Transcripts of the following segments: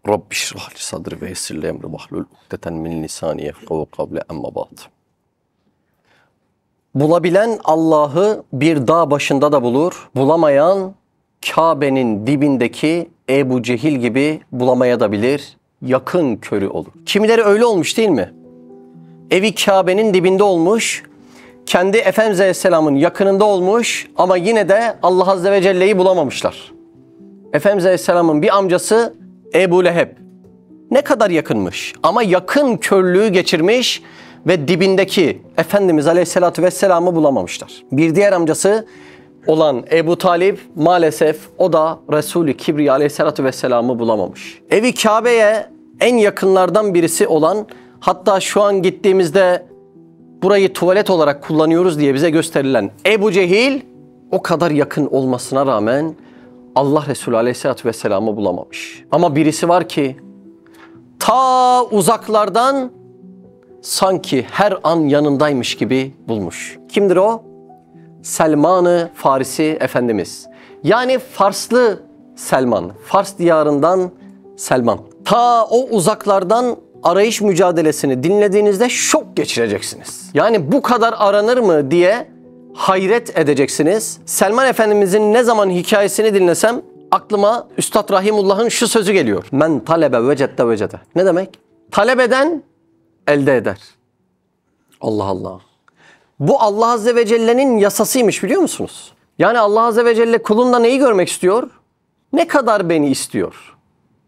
Rabbi şrah li sadri ve yessir li emri vahlul ukdeten min lisani yefkahu kavli emma ba'd. Bulabilen Allah'ı bir dağ başında da bulur. Bulamayan Kabe'nin dibindeki Ebu Cehil gibi bulamaya da bilir. Yakın körü olur. Kimileri öyle olmuş değil mi? Evi Kabe'nin dibinde olmuş. Kendi Efendimiz Aleyhisselam'ın yakınında olmuş ama yine de Allah Azze ve Celle'yi bulamamışlar. Efendimiz Aleyhisselam'ın bir amcası Ebu Leheb. Ne kadar yakınmış ama yakın körlüğü geçirmiş ve dibindeki Efendimiz Aleyhisselatü Vesselam'ı bulamamışlar. Bir diğer amcası olan Ebu Talib maalesef o da Resulü Kibriya Aleyhisselatü Vesselam'ı bulamamış. Evi Kabe'ye en yakınlardan birisi olan, hatta şu an gittiğimizde burayı tuvalet olarak kullanıyoruz diye bize gösterilen Ebu Cehil o kadar yakın olmasına rağmen Allah Resulü Aleyhisselatü Vesselam'ı bulamamış. Ama birisi var ki ta uzaklardan sanki her an yanındaymış gibi bulmuş. Kimdir o? Selman-ı Farisi Efendimiz. Yani Farslı Selman. Fars diyarından Selman. Ta o uzaklardan arayış mücadelesini dinlediğinizde şok geçireceksiniz. Yani bu kadar aranır mı diye hayret edeceksiniz. Selman Efendimizin ne zaman hikayesini dinlesem aklıma Üstad Rahimullah'ın şu sözü geliyor. Men talebe vecette vecede. Ne demek? Talep eden elde eder. Allah Allah. Bu Allah Azze ve Celle'nin yasasıymış, biliyor musunuz? Yani Allah Azze ve Celle kulunda neyi görmek istiyor? Ne kadar beni istiyor?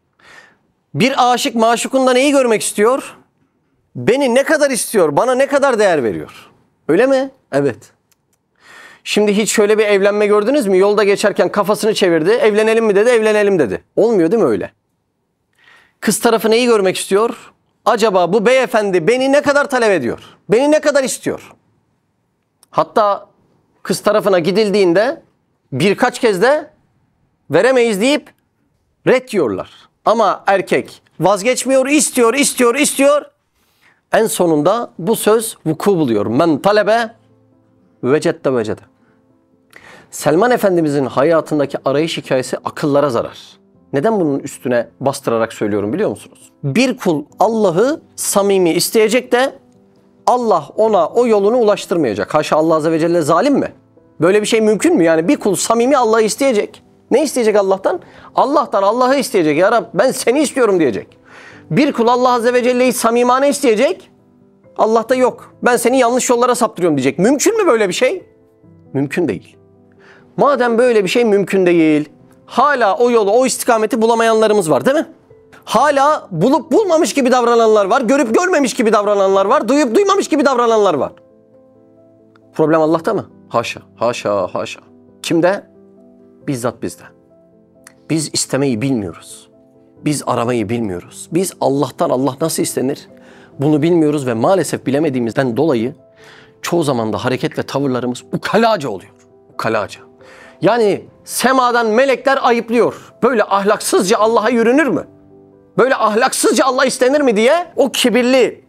Bir aşık maşukunda neyi görmek istiyor? Beni ne kadar istiyor? Bana ne kadar değer veriyor? Öyle mi? Evet. Şimdi hiç şöyle bir evlenme gördünüz mü? Yolda geçerken kafasını çevirdi. Evlenelim mi dedi, evlenelim dedi. Olmuyor değil mi öyle? Kız tarafı neyi görmek istiyor? Acaba bu beyefendi beni ne kadar talep ediyor? Beni ne kadar istiyor? Hatta kız tarafına gidildiğinde birkaç kez de veremeyiz deyip ret diyorlar. Ama erkek vazgeçmiyor, istiyor. En sonunda bu söz vuku buluyor. Men talebe vecette vecede. Selman Efendimizin hayatındaki arayış hikayesi akıllara zarar. Neden bunun üstüne bastırarak söylüyorum biliyor musunuz? Bir kul Allah'ı samimi isteyecek de Allah ona o yolunu ulaştırmayacak. Haşa, Allah Azze ve Celle zalim mi? Böyle bir şey mümkün mü? Yani bir kul samimi Allah'ı isteyecek. Ne isteyecek Allah'tan? Allah'tan Allah'ı isteyecek. Ya Rab, ben seni istiyorum diyecek. Bir kul Allah Azze ve Celle'yi samimane isteyecek. Allah da yok, ben seni yanlış yollara saptırıyorum diyecek. Mümkün mü böyle bir şey? Mümkün değil. Madem böyle bir şey mümkün değil, hala o yolu, o istikameti bulamayanlarımız var değil mi? Hala bulup bulmamış gibi davrananlar var, görüp görmemiş gibi davrananlar var, duyup duymamış gibi davrananlar var. Problem Allah'ta mı? Haşa, haşa, haşa. Kimde? Bizzat bizde. Biz istemeyi bilmiyoruz. Biz aramayı bilmiyoruz. Biz Allah'tan Allah nasıl istenir? Bunu bilmiyoruz ve maalesef bilemediğimizden dolayı çoğu zaman da hareket ve tavırlarımız ukalaca oluyor. Ukalaca. Yani semadan melekler ayıplıyor. Böyle ahlaksızca Allah'a yürünür mü? Böyle ahlaksızca Allah istenir mi diye o kibirli,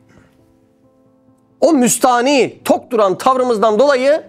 o müstani, tok duran tavrımızdan dolayı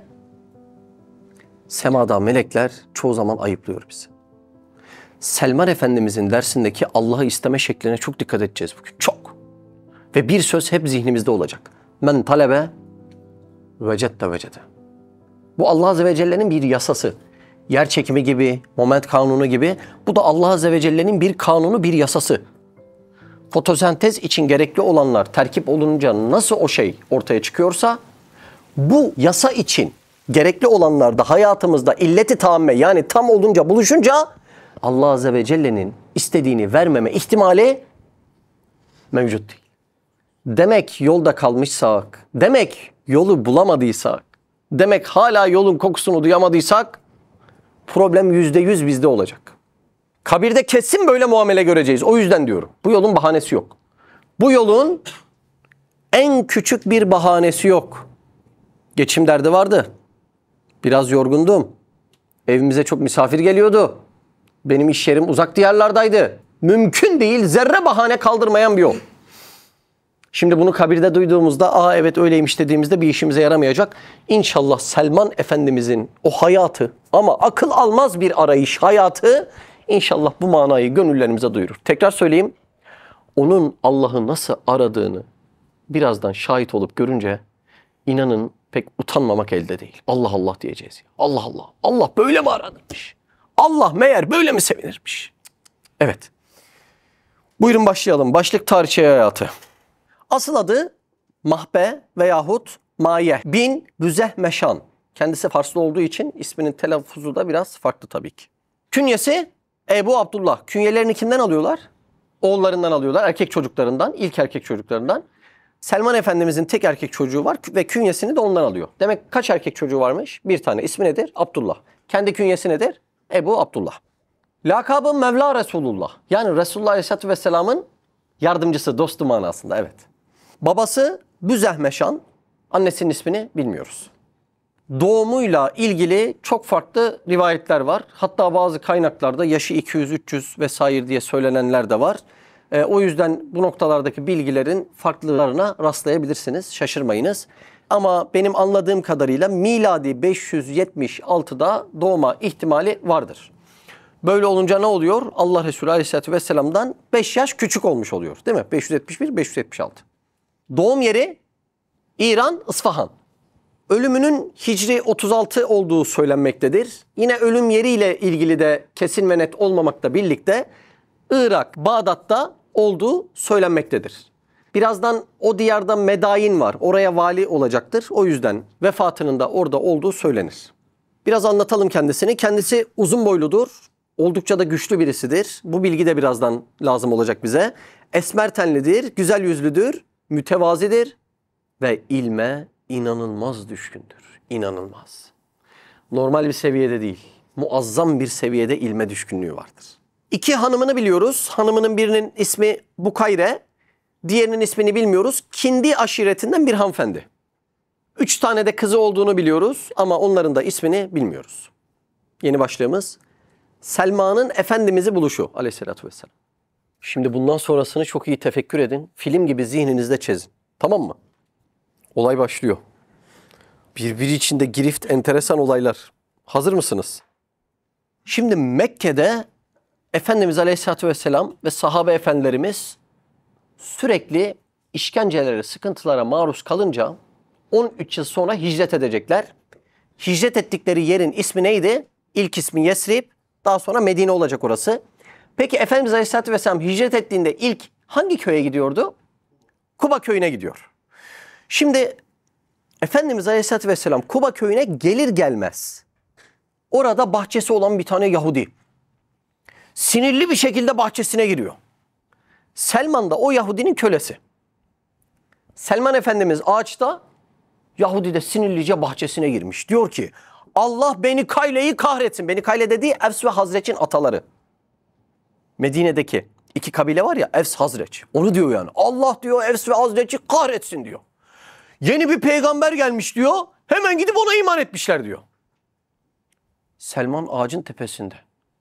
semada melekler çoğu zaman ayıplıyor bizi. Selman Efendimizin dersindeki Allah'ı isteme şekline çok dikkat edeceğiz bugün. Çok. Ve bir söz hep zihnimizde olacak. Men talebe vecette vecede. Bu Allah Azze ve Celle'nin bir yasası. Yer çekimi gibi, moment kanunu gibi. Bu da Allah Azze ve Celle'nin bir kanunu, bir yasası. Fotosentez için gerekli olanlar terkip olunca nasıl o şey ortaya çıkıyorsa, bu yasa için gerekli olanlar da hayatımızda illeti tamme, yani tam olunca, buluşunca Allah Azze ve Celle'nin istediğini vermeme ihtimali mevcut değil. Demek yolda kalmışsak, demek yolu bulamadıysak, demek hala yolun kokusunu duyamadıysak problem %100 bizde olacak. Kabirde kesin böyle muamele göreceğiz. O yüzden diyorum. Bu yolun bahanesi yok. Bu yolun en küçük bir bahanesi yok. Geçim derdi vardı. Biraz yorgundum. Evimize çok misafir geliyordu. Benim iş yerim uzak diyarlardaydı. Mümkün değil, zerre bahane kaldırmayan bir yol. Şimdi bunu kabirde duyduğumuzda, evet öyleymiş dediğimizde bir işimize yaramayacak. İnşallah Selman Efendimizin o hayatı, ama akıl almaz bir arayış hayatı, İnşallah bu manayı gönüllerimize duyurur. Tekrar söyleyeyim. onun Allah'ı nasıl aradığını birazdan şahit olup görünce inanın pek utanmamak elde değil. Allah Allah diyeceğiz. Allah Allah. Allah böyle mi aranırmış? Allah meğer böyle mi sevinirmiş? Evet. Buyurun başlayalım. Başlık tarihçi hayatı. Asıl adı Mahbe veyahut Maye bin Büzehmeşan. Kendisi Farslı olduğu için isminin telaffuzu da biraz farklı tabii ki. Künyesi Ebu Abdullah. Künyelerini kimden alıyorlar? Oğullarından alıyorlar. Erkek çocuklarından, ilk erkek çocuklarından. Selman Efendimizin tek erkek çocuğu var ve künyesini de ondan alıyor. Demek kaç erkek çocuğu varmış? Bir tane. İsmi nedir? Abdullah. Kendi künyesi nedir? Ebu Abdullah. Lakabı Mevla Resulullah. Yani Resulullah Aleyhisselatü Vesselam'ın yardımcısı, dostu manasında. Evet. Babası Büzehmeşan. Annesinin ismini bilmiyoruz. Doğumuyla ilgili çok farklı rivayetler var. Hatta bazı kaynaklarda yaşı 200-300 vesaire diye söylenenler de var. O yüzden bu noktalardaki bilgilerin farklılarına rastlayabilirsiniz. Şaşırmayınız. Ama benim anladığım kadarıyla miladi 576'da doğma ihtimali vardır. Böyle olunca ne oluyor? Allah Resulü Aleyhisselatü Vesselam'dan 5 yaş küçük olmuş oluyor. Değil mi? 571, 576. Doğum yeri İran, İsfahan. Ölümünün Hicri 36 olduğu söylenmektedir. Yine ölüm yeriyle ilgili de kesin ve net olmamakla birlikte Irak, Bağdat'ta olduğu söylenmektedir. Birazdan o diyarda Medain var. Oraya vali olacaktır. O yüzden vefatının da orada olduğu söylenir. Biraz anlatalım kendisini. Kendisi uzun boyludur. Oldukça da güçlü birisidir. Bu bilgi de birazdan lazım olacak bize. Esmer tenlidir, güzel yüzlüdür, mütevazidir ve ilme inanılmaz düşkündür. İnanılmaz. Normal bir seviyede değil, muazzam bir seviyede ilme düşkünlüğü vardır. 2 hanımını biliyoruz. Hanımının birinin ismi Bukayre, diğerinin ismini bilmiyoruz. Kindi aşiretinden bir hanımefendi. 3 tane de kızı olduğunu biliyoruz ama onların da ismini bilmiyoruz. Yeni başlığımız Selma'nın Efendimiz'i buluşu Aleyhisselatü Vesselam. Şimdi bundan sonrasını çok iyi tefekkür edin. Film gibi zihninizde çizin. Tamam mı? Olay başlıyor. Birbiri içinde girift enteresan olaylar. Hazır mısınız? Şimdi Mekke'de Efendimiz Aleyhisselatü Vesselam ve sahabe efendilerimiz sürekli işkencelere, sıkıntılara maruz kalınca 13 yıl sonra hicret edecekler. Hicret ettikleri yerin ismi neydi? İlk ismi Yesrib, daha sonra Medine olacak orası. Peki Efendimiz Aleyhisselatü Vesselam hicret ettiğinde ilk hangi köye gidiyordu? Kuba köyüne gidiyor. Şimdi Efendimiz Aleyhisselatü Vesselam Kuba köyüne gelir gelmez orada bahçesi olan bir tane Yahudi sinirli bir şekilde bahçesine giriyor. Selman da o Yahudinin kölesi. Selman Efendimiz ağaçta, Yahudi de sinirlice bahçesine girmiş. Diyor ki Allah Beni Kayle'yi kahretsin. Beni Kayle dediği Evs ve Hazreç'in ataları. Medine'deki 2 kabile var ya, Evs Hazreç. Onu diyor yani. Allah diyor Evs ve Hazreç'i kahretsin diyor. Yeni bir peygamber gelmiş diyor. Hemen gidip ona iman etmişler diyor. Selman ağacın tepesinde.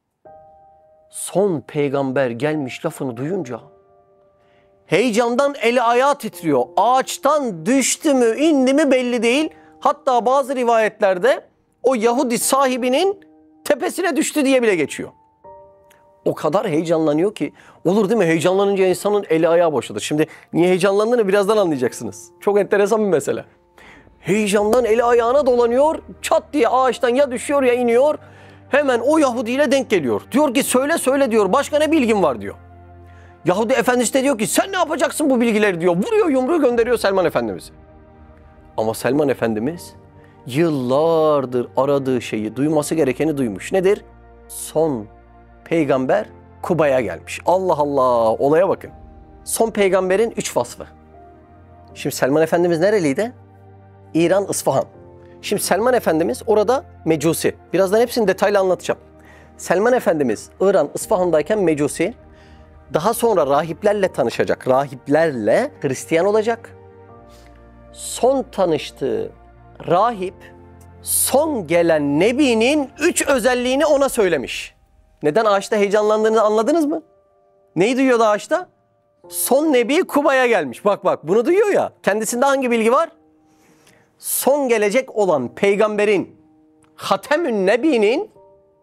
Son peygamber gelmiş lafını duyunca heyecandan eli ayağı titriyor. Ağaçtan düştü mü indi mi belli değil. Hatta bazı rivayetlerde o Yahudi sahibinin tepesine düştü diye bile geçiyor. O kadar heyecanlanıyor ki, olur değil mi? Heyecanlanınca insanın eli ayağı boşalır. Şimdi niye heyecanlandığını birazdan anlayacaksınız. Çok enteresan bir mesele. Heyecandan eli ayağına dolanıyor. Çat diye ağaçtan ya düşüyor ya iniyor. Hemen o Yahudi ile denk geliyor. Diyor ki söyle diyor. Başka ne bilgin var diyor. Yahudi efendisi de diyor ki sen ne yapacaksın bu bilgileri diyor. Vuruyor yumruğu gönderiyor Selman Efendimiz. Ama Selman Efendimiz yıllardır aradığı şeyi, duyması gerekeni duymuş. Nedir? Son peygamber Kuba'ya gelmiş. Allah Allah, olaya bakın. Son peygamberin 3 vasfı. Şimdi Selman Efendimiz nereliydi? İran, İsfahan. Şimdi Selman Efendimiz orada Mecusi. Birazdan hepsini detaylı anlatacağım. Selman Efendimiz İran, İsfahan'dayken Mecusi. Daha sonra rahiplerle tanışacak. Rahiplerle Hristiyan olacak. Son tanıştığı rahip son gelen Nebi'nin 3 özelliğini ona söylemiş. Neden ağaçta heyecanlandığını anladınız mı? Neyi duyuyordu ağaçta? Son Nebi Kuba'ya gelmiş. Bak bunu duyuyor ya. Kendisinde hangi bilgi var? Son gelecek olan peygamberin, Hatemün Nebi'nin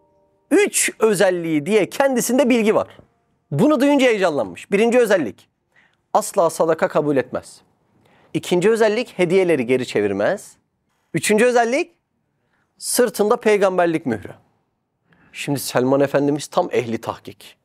3 özelliği diye kendisinde bilgi var. Bunu duyunca heyecanlanmış. 1. özellik. asla sadaka kabul etmez. İkinci özellik hediyeleri geri çevirmez. Üçüncü özellik sırtında peygamberlik mührü. Şimdi Selman Efendimiz tam ehli tahkik.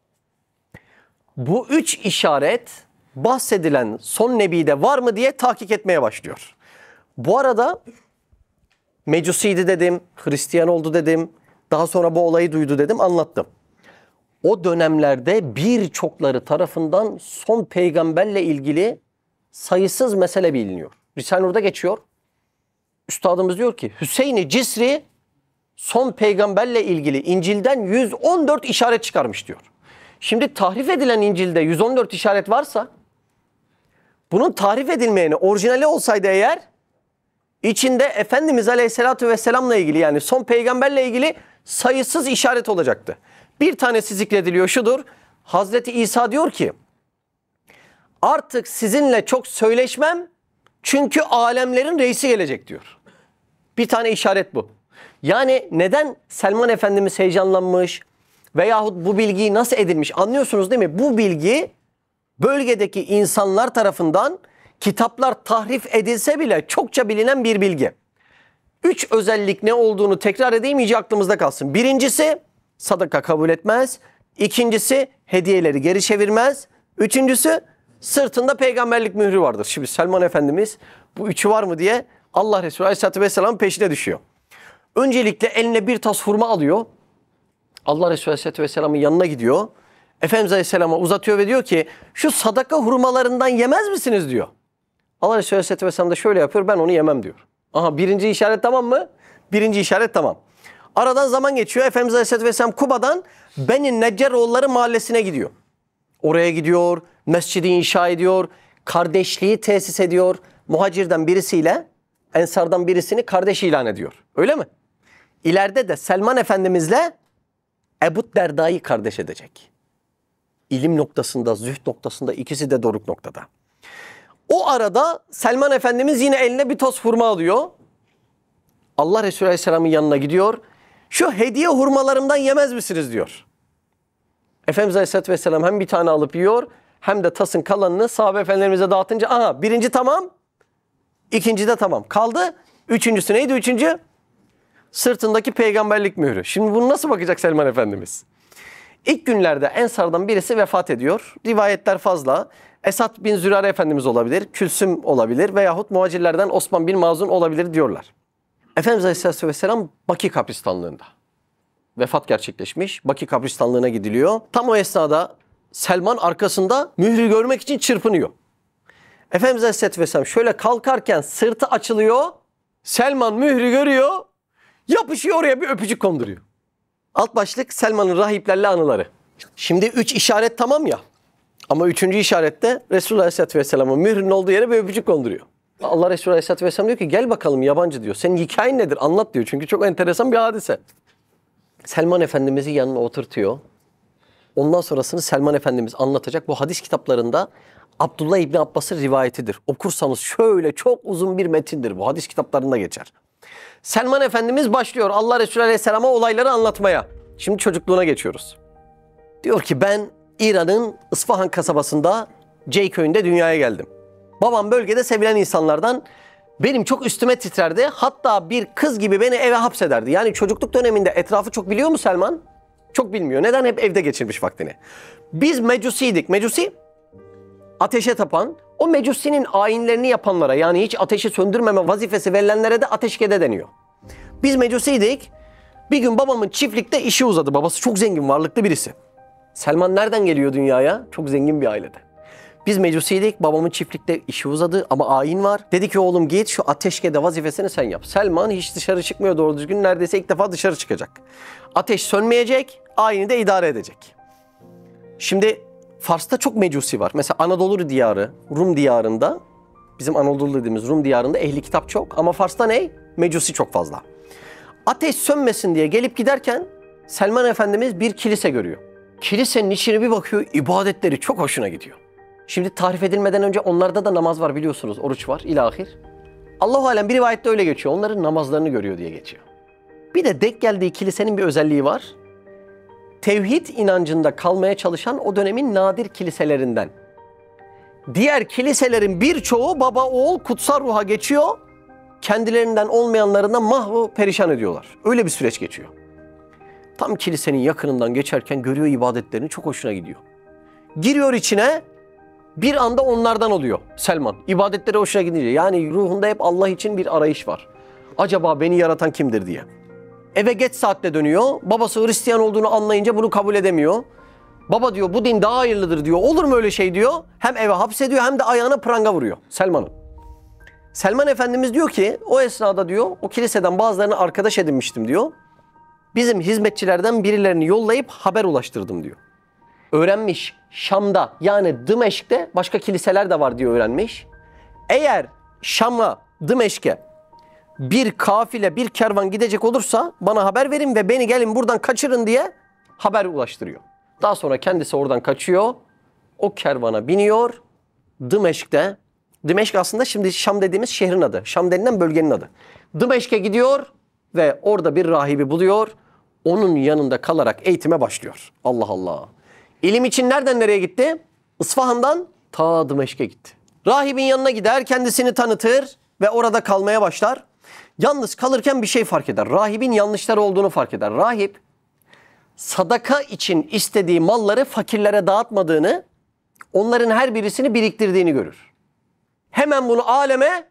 Bu üç işaret bahsedilen son nebide var mı diye tahkik etmeye başlıyor. Bu arada Mecusiydi dedim, Hristiyan oldu dedim, daha sonra bu olayı duydu dedim, anlattım. O dönemlerde birçokları tarafından son peygamberle ilgili sayısız mesele biliniyor. Risale-i Nur'da geçiyor. Üstadımız diyor ki Hüseyin-i Cisri son peygamberle ilgili İncil'den 114 işaret çıkarmış diyor. Şimdi tahrif edilen İncil'de 114 işaret varsa bunun tahrif edilmeyeni orijinali olsaydı eğer içinde Efendimiz Aleyhisselatü Vesselam'la ilgili yani son peygamberle ilgili sayısız işaret olacaktı. Bir tanesi zikrediliyor şudur. Hazreti İsa diyor ki artık sizinle çok söyleşmem çünkü alemlerin reisi gelecek diyor. Bir tane işaret bu. Yani neden Selman Efendimiz heyecanlanmış veyahut bu bilgiyi nasıl edilmiş anlıyorsunuz değil mi? Bu bilgi bölgedeki insanlar tarafından kitaplar tahrif edilse bile çokça bilinen bir bilgi. Üç özellik ne olduğunu tekrar edeyim iyice aklımızda kalsın. Birincisi sadaka kabul etmez. İkincisi hediyeleri geri çevirmez. Üçüncüsü sırtında peygamberlik mührü vardır. Şimdi Selman Efendimiz bu üçü var mı diye Allah Resulü Aleyhisselatü Vesselam'ın peşine düşüyor. Öncelikle eline bir tas hurma alıyor. Allah Resulü Aleyhisselatü Vesselam'ın yanına gidiyor. Efendimiz Aleyhisselam'a uzatıyor ve diyor ki şu sadaka hurmalarından yemez misiniz diyor. Allah Resulü Aleyhisselatü Vesselam da şöyle yapıyor, ben onu yemem diyor. Aha birinci işaret tamam mı? Birinci işaret tamam. Aradan zaman geçiyor. Efendimiz Aleyhisselatü Vesselam Kuba'dan Beni Neccaroğulları mahallesine gidiyor. Oraya gidiyor, mescidi inşa ediyor, kardeşliği tesis ediyor. Muhacirden birisiyle Ensardan birisini kardeş ilan ediyor. Öyle mi? İleride de Selman Efendimizle Ebu Derda'yı kardeş edecek. İlim noktasında, zühd noktasında ikisi de doruk noktada. O arada Selman Efendimiz yine eline bir toz hurma alıyor. Allah Resulü Aleyhisselam'ın yanına gidiyor. Şu hediye hurmalarımdan yemez misiniz diyor. Efendimiz Aleyhisselatü Vesselam hem bir tane alıp yiyor hem de tasın kalanını sahabe efendilerimize dağıtınca aha birinci tamam, ikinci de tamam. Kaldı üçüncüsü neydi üçüncü? Sırtındaki peygamberlik mührü. Şimdi bunu nasıl bakacak Selman Efendimiz? İlk günlerde Ensardan birisi vefat ediyor. Rivayetler fazla. Esad bin Zürare Efendimiz olabilir, Külsüm olabilir veyahut muhacirlerden Osman bin Mazun olabilir diyorlar. Efendimiz Aleyhisselatü Vesselam Baki kabristanlığında. Vefat gerçekleşmiş. Baki kabristanlığına gidiliyor. Tam o esnada Selman arkasında mührü görmek için çırpınıyor. Efendimiz Aleyhisselatü Vesselam şöyle kalkarken sırtı açılıyor. Selman mührü görüyor. Yapışıyor oraya bir öpücük konduruyor. Alt başlık Selman'ın rahiplerle anıları. Şimdi üç işaret tamam ya. Ama üçüncü işarette Resulullah Aleyhisselatü Vesselam'ın mührünün olduğu yere bir öpücük konduruyor. Allah Resulü Aleyhisselatü Vesselam diyor ki gel bakalım yabancı diyor. Senin hikayen nedir anlat diyor. Çünkü çok enteresan bir hadise. Selman Efendimiz'i yanına oturtuyor. Ondan sonrasını Selman Efendimiz anlatacak. Bu hadis kitaplarında Abdullah İbni Abbas'ın rivayetidir. Okursanız şöyle çok uzun bir metindir. Bu hadis kitaplarında geçer. Selman Efendimiz başlıyor Allah Resulü Aleyhisselam'a olayları anlatmaya. Şimdi çocukluğuna geçiyoruz. Diyor ki ben İran'ın İsfahan kasabasında C köyünde dünyaya geldim. Babam bölgede sevilen insanlardan, benim çok üstüme titrerdi. Hatta bir kız gibi beni eve hapsederdi. Yani çocukluk döneminde etrafı çok biliyor mu Selman? Çok bilmiyor. Neden? Hep evde geçirmiş vaktini. Biz mecusiydik. Mecusi ateşe tapan, o mecusinin ayinlerini yapanlara yani hiç ateşi söndürmeme vazifesi verilenlere de ateşkede deniyor. Biz mecusiydik. Bir gün babamın çiftlikte işi uzadı. Babası çok zengin, varlıklı birisi. Selman nereden geliyor dünyaya? Çok zengin bir ailede. Biz mecusiydik. Babamın çiftlikte işi uzadı ama ayin var. Dedi ki oğlum git şu ateşkede vazifesini sen yap. Selman hiç dışarı çıkmıyor doğru düzgün. Neredeyse ilk defa dışarı çıkacak. Ateş sönmeyecek. Ayini de idare edecek. Şimdi Fars'ta çok mecusi var. Mesela Anadolu diyarı, Rum diyarında, bizim Anadolu dediğimiz Rum diyarında ehli kitap çok. Ama Fars'ta ne? Mecusi çok fazla. Ateş sönmesin diye gelip giderken Selman Efendimiz bir kilise görüyor. Kilisenin içine bir bakıyor, ibadetleri çok hoşuna gidiyor. Şimdi tarif edilmeden önce onlarda da namaz var biliyorsunuz, oruç var ilahir. Allah-u Alem bir rivayette öyle geçiyor, onların namazlarını görüyor diye geçiyor. Bir de denk geldiği kilisenin bir özelliği var. Tevhid inancında kalmaya çalışan o dönemin nadir kiliselerinden. Diğer kiliselerin birçoğu baba oğul kutsal ruha geçiyor. Kendilerinden olmayanlarına mahvu perişan ediyorlar. Öyle bir süreç geçiyor. Tam kilisenin yakınından geçerken görüyor ibadetlerini, çok hoşuna gidiyor. Giriyor içine, bir anda onlardan oluyor Selman. İbadetleri hoşuna gidince. Yani ruhunda hep Allah için bir arayış var. Acaba beni yaratan kimdir diye. Eve geç saatte dönüyor. Babası Hristiyan olduğunu anlayınca bunu kabul edemiyor. Baba diyor bu din daha hayırlıdır diyor. Olur mu öyle şey diyor. Hem eve hapsediyor hem de ayağına pranga vuruyor Selman'ın. Selman Efendimiz diyor ki o esnada diyor o kiliseden bazılarını arkadaş edinmiştim diyor. Bizim hizmetçilerden birilerini yollayıp haber ulaştırdım diyor. Öğrenmiş Şam'da yani Dımeşk'te başka kiliseler de var diyor öğrenmiş. Eğer Şam'a, Dımeşk'e bir kafile, bir kervan gidecek olursa bana haber verin ve beni gelin buradan kaçırın diye haber ulaştırıyor. Daha sonra kendisi oradan kaçıyor. O kervana biniyor. Dımeşk'te, Dımeşk aslında şimdi Şam dediğimiz şehrin adı. Şam denilen bölgenin adı. Dımeşk'e gidiyor ve orada bir rahibi buluyor. Onun yanında kalarak eğitime başlıyor. Allah Allah. İlim için nereden nereye gitti? İsfahan'dan ta Dımeşk'e gitti. Rahibin yanına gider, kendisini tanıtır ve orada kalmaya başlar. Yalnız kalırken bir şey fark eder. Rahibin yanlışları olduğunu fark eder. Rahip sadaka için istediği malları fakirlere dağıtmadığını, onların her birisini biriktirdiğini görür. Hemen bunu aleme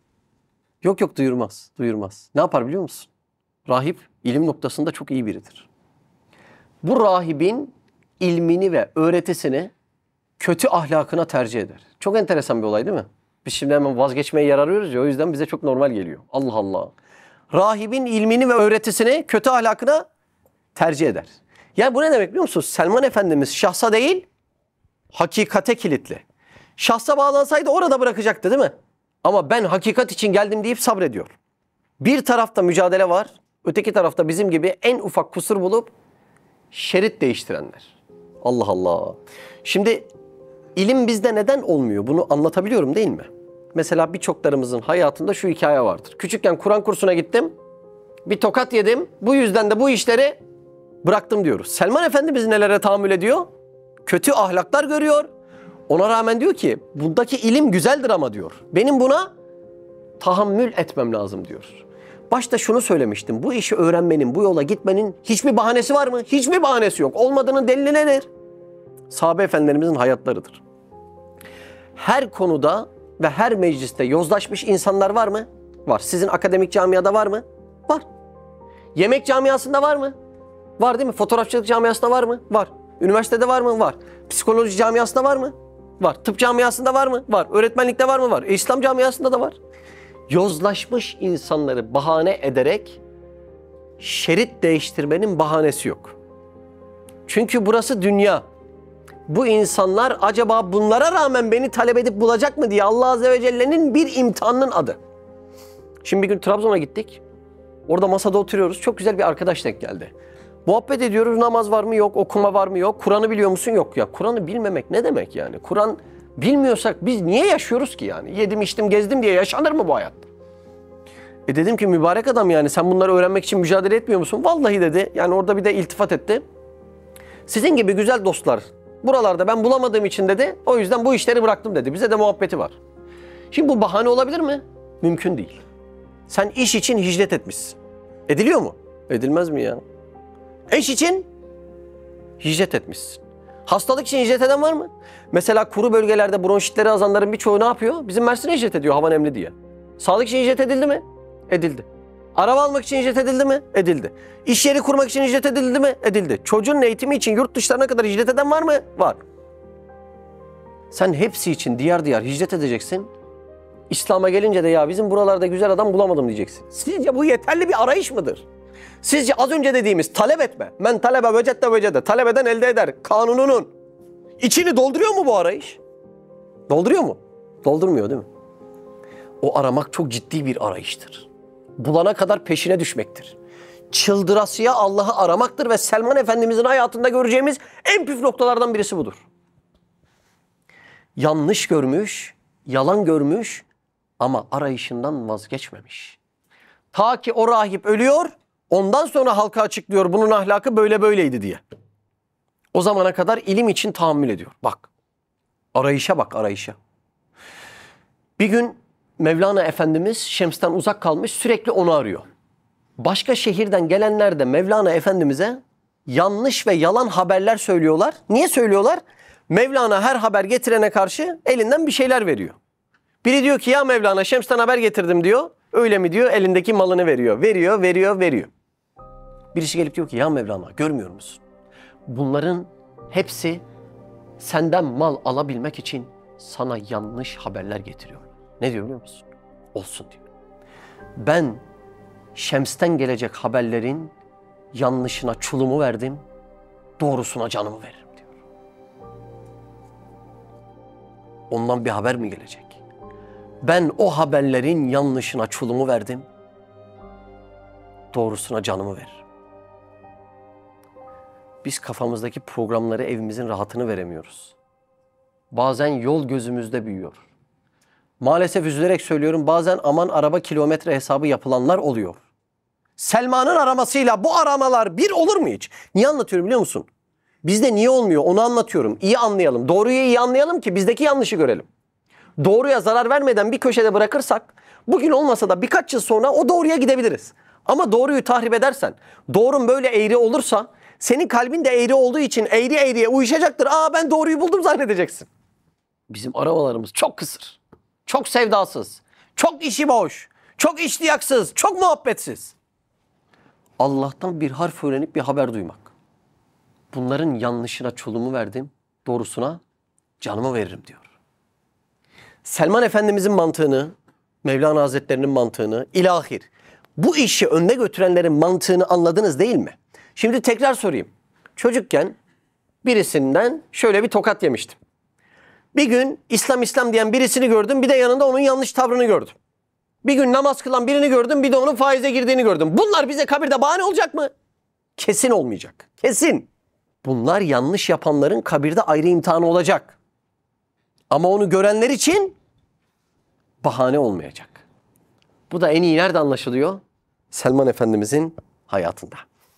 yok duyurmaz. Ne yapar biliyor musun? Rahip ilim noktasında çok iyi biridir. Bu rahibin ilmini ve öğretisini kötü ahlakına tercih eder. Çok enteresan bir olay değil mi? Biz şimdi hemen vazgeçmeye yer arıyoruz ya, o yüzden bize çok normal geliyor. Allah Allah. Rahibin ilmini ve öğretisini kötü ahlakına tercih eder. Yani bu ne demek biliyor musunuz? Selman Efendimiz şahsa değil, hakikate kilitli. Şahsa bağlansaydı orada bırakacaktı değil mi? Ama ben hakikat için geldim deyip sabrediyor. Bir tarafta mücadele var, öteki tarafta bizim gibi en ufak kusur bulup şerit değiştirenler. Allah Allah. Şimdi ilim bizde neden olmuyor? Bunu anlatabiliyorum değil mi? Mesela birçoklarımızın hayatında şu hikaye vardır. Küçükken Kur'an kursuna gittim, bir tokat yedim, bu yüzden de bu işleri bıraktım diyoruz. Selman Efendimiz nelere tahammül ediyor? Kötü ahlaklar görüyor. Ona rağmen diyor ki bundaki ilim güzeldir ama diyor. Benim buna tahammül etmem lazım diyor. Başta şunu söylemiştim. Bu işi öğrenmenin, bu yola gitmenin hiçbir bahanesi var mı? Hiçbir bahanesi yok. Olmadığının delili nedir? Sahabe efendilerimizin hayatlarıdır. Her konuda ve her mecliste yozlaşmış insanlar var mı? Var. Sizin akademik camiada var mı? Var. Yemek camiasında var mı? Var değil mi? Fotoğrafçılık camiasında var mı? Var. Üniversitede var mı? Var. Psikoloji camiasında var mı? Var. Tıp camiasında var mı? Var. Öğretmenlikte var mı? Var. İslam camiasında da var. Yozlaşmış insanları bahane ederek şerit değiştirmenin bahanesi yok. Çünkü burası dünya. Bu insanlar acaba bunlara rağmen beni talep edip bulacak mı diye Allah Azze ve Celle'nin bir imtihanının adı. Şimdi bir gün Trabzon'a gittik. Orada masada oturuyoruz. Çok güzel bir arkadaş denk geldi. Muhabbet ediyoruz. Namaz var mı? Yok. Okuma var mı? Yok. Kur'an'ı biliyor musun? Yok. Ya Kur'an'ı bilmemek ne demek yani? Kur'an bilmiyorsak biz niye yaşıyoruz ki yani? Yedim, içtim, gezdim diye yaşanır mı bu hayat? Dedim ki mübarek adam yani sen bunları öğrenmek için mücadele etmiyor musun? Vallahi dedi. Yani orada bir de iltifat etti. Sizin gibi güzel dostlar buralarda ben bulamadığım için dedi. O yüzden bu işleri bıraktım dedi. Bize de muhabbeti var. Şimdi bu bahane olabilir mi? Mümkün değil. Sen iş için hicret etmişsin. Ediliyor mu? Edilmez mi ya? Eş için hicret etmişsin. Hastalık için hicret eden var mı? Mesela kuru bölgelerde bronşitleri azanların birçoğu ne yapıyor? Bizim Mersin'e hicret ediyor hava nemli diye. Sağlık için hicret edildi mi? Edildi. Araba almak için hicret edildi mi? Edildi. İş yeri kurmak için hicret edildi mi? Edildi. Çocuğun eğitimi için yurt dışlarına kadar hicret eden var mı? Var. Sen hepsi için diyar diyar hicret edeceksin. İslam'a gelince de ya bizim buralarda güzel adam bulamadım diyeceksin. Sizce bu yeterli bir arayış mıdır? Sizce az önce dediğimiz talep etme, men talebe vecette vecede, talep eden elde eder kanununun içini dolduruyor mu bu arayış? Dolduruyor mu? Doldurmuyor değil mi? O aramak çok ciddi bir arayıştır. Bulana kadar peşine düşmektir. Çıldırasıya Allah'ı aramaktır ve Selman Efendimizin hayatında göreceğimiz en püf noktalardan birisi budur. Yanlış görmüş, yalan görmüş ama arayışından vazgeçmemiş. Ta ki o rahip ölüyor, ondan sonra halka açıklıyor bunun ahlakı böyle böyleydi diye. O zamana kadar ilim için tahammül ediyor. Bak, arayışa bak arayışa. Bir gün Mevlana Efendimiz Şems'ten uzak kalmış, sürekli onu arıyor. Başka şehirden gelenler de Mevlana Efendimiz'e yanlış ve yalan haberler söylüyorlar. Niye söylüyorlar? Mevlana her haber getirene karşı elinden bir şeyler veriyor. Biri diyor ki ya Mevlana Şems'ten haber getirdim diyor. Öyle mi diyor, elindeki malını veriyor. Veriyor. Birisi gelip diyor ki ya Mevlana görmüyor musun? Bunların hepsi senden mal alabilmek için sana yanlış haberler getiriyor. Ne diyor biliyor musun? Olsun diyor. Ben Şems'ten gelecek haberlerin yanlışına çulumu verdim, doğrusuna canımı veririm diyor. Ondan bir haber mi gelecek? Ben o haberlerin yanlışına çulumu verdim, doğrusuna canımı veririm. Biz kafamızdaki programları evimizin rahatını veremiyoruz. Bazen yol gözümüzde büyüyor. Maalesef üzülerek söylüyorum, bazen aman araba kilometre hesabı yapılanlar oluyor. Selman'ın aramasıyla bu aramalar bir olur mu hiç? Niye anlatıyorum biliyor musun? Bizde niye olmuyor onu anlatıyorum. İyi anlayalım. Doğruyu iyi anlayalım ki bizdeki yanlışı görelim. Doğruya zarar vermeden bir köşede bırakırsak bugün olmasa da birkaç yıl sonra o doğruya gidebiliriz. Ama doğruyu tahrip edersen, doğrun böyle eğri olursa senin kalbin de eğri olduğu için eğri eğriye uyuşacaktır. Aa ben doğruyu buldum zannedeceksin. Bizim aramalarımız çok kısır, çok sevdasız, çok işi boş, çok iştiyaksız, çok muhabbetsiz. Allah'tan bir harf öğrenip bir haber duymak. Bunların yanlışına çolumu verdim, doğrusuna canımı veririm diyor. Selman Efendimizin mantığını, Mevlana Hazretlerinin mantığını, ilahir bu işi önde götürenlerin mantığını anladınız değil mi? Şimdi tekrar sorayım. Çocukken birisinden şöyle bir tokat yemiştim. Bir gün İslam diyen birisini gördüm, bir de yanında onun yanlış tavrını gördüm. Bir gün namaz kılan birini gördüm, bir de onun faize girdiğini gördüm. Bunlar bize kabirde bahane olacak mı? Kesin olmayacak. Kesin. Bunlar yanlış yapanların kabirde ayrı imtihanı olacak. Ama onu görenler için bahane olmayacak. Bu da en iyi nerede anlaşılıyor? Selman Efendimizin hayatında.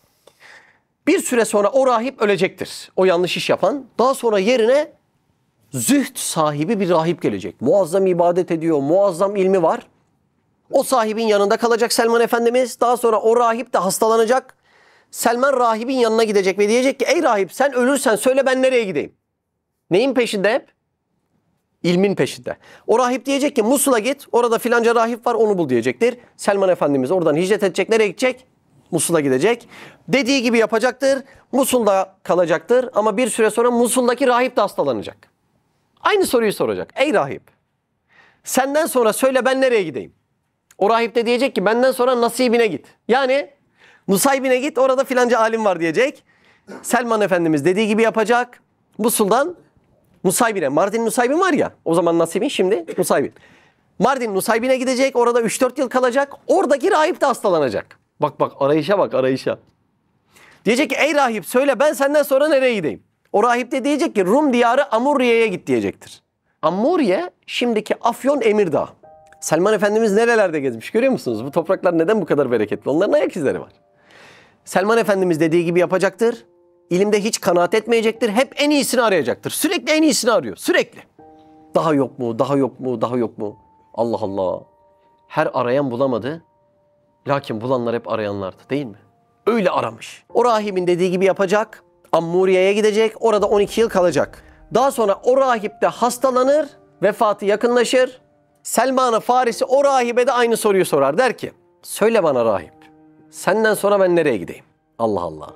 Bir süre sonra o rahip ölecektir. O yanlış iş yapan. Daha sonra yerine zühd sahibi bir rahip gelecek. Muazzam ibadet ediyor, muazzam ilmi var. O sahibin yanında kalacak Selman Efendimiz. Daha sonra o rahip de hastalanacak. Selman rahibin yanına gidecek ve diyecek ki ey rahip sen ölürsen söyle ben nereye gideyim? Neyin peşinde hep? İlmin peşinde. O rahip diyecek ki Musul'a git. Orada filanca rahip var onu bul diyecektir. Selman Efendimiz oradan hicret edecek. Nereye gidecek? Musul'a gidecek. Dediği gibi yapacaktır. Musul'da kalacaktır. Ama bir süre sonra Musul'daki rahip de hastalanacak. Aynı soruyu soracak. Ey rahip senden sonra söyle ben nereye gideyim? O rahip de diyecek ki benden sonra nasibine git. Yani Nusaybin'e git orada filanca alim var diyecek. Selman Efendimiz dediği gibi yapacak. Musul'dan Nusaybin'e. Mardin Nusaybin var ya o zaman nasibin şimdi Nusaybin. Mardin Nusaybin'e gidecek orada 3-4 yıl kalacak. Oradaki rahip de hastalanacak. Bak arayışa bak arayışa. Diyecek ki ey rahip söyle ben senden sonra nereye gideyim? O rahip de diyecek ki Rum diyarı Amurriye'ye git diyecektir. Amurriye şimdiki Afyon Emirdağ. Selman Efendimiz nerelerde gezmiş görüyor musunuz? Bu topraklar neden bu kadar bereketli? Onların ayak izleri var. Selman Efendimiz dediği gibi yapacaktır. İlimde hiç kanaat etmeyecektir. Hep en iyisini arayacaktır. Sürekli en iyisini arıyor. Sürekli. Daha yok mu? Daha yok mu? Daha yok mu? Allah Allah. Her arayan bulamadı. Lakin bulanlar hep arayanlardı değil mi? Öyle aramış. O rahibin dediği gibi yapacak. Ammuriye'ye gidecek. Orada 12 yıl kalacak. Daha sonra o rahip de hastalanır. Vefatı yakınlaşır. Selman-ı Farisi o rahibe de aynı soruyu sorar. Der ki söyle bana rahip. Senden sonra ben nereye gideyim? Allah Allah.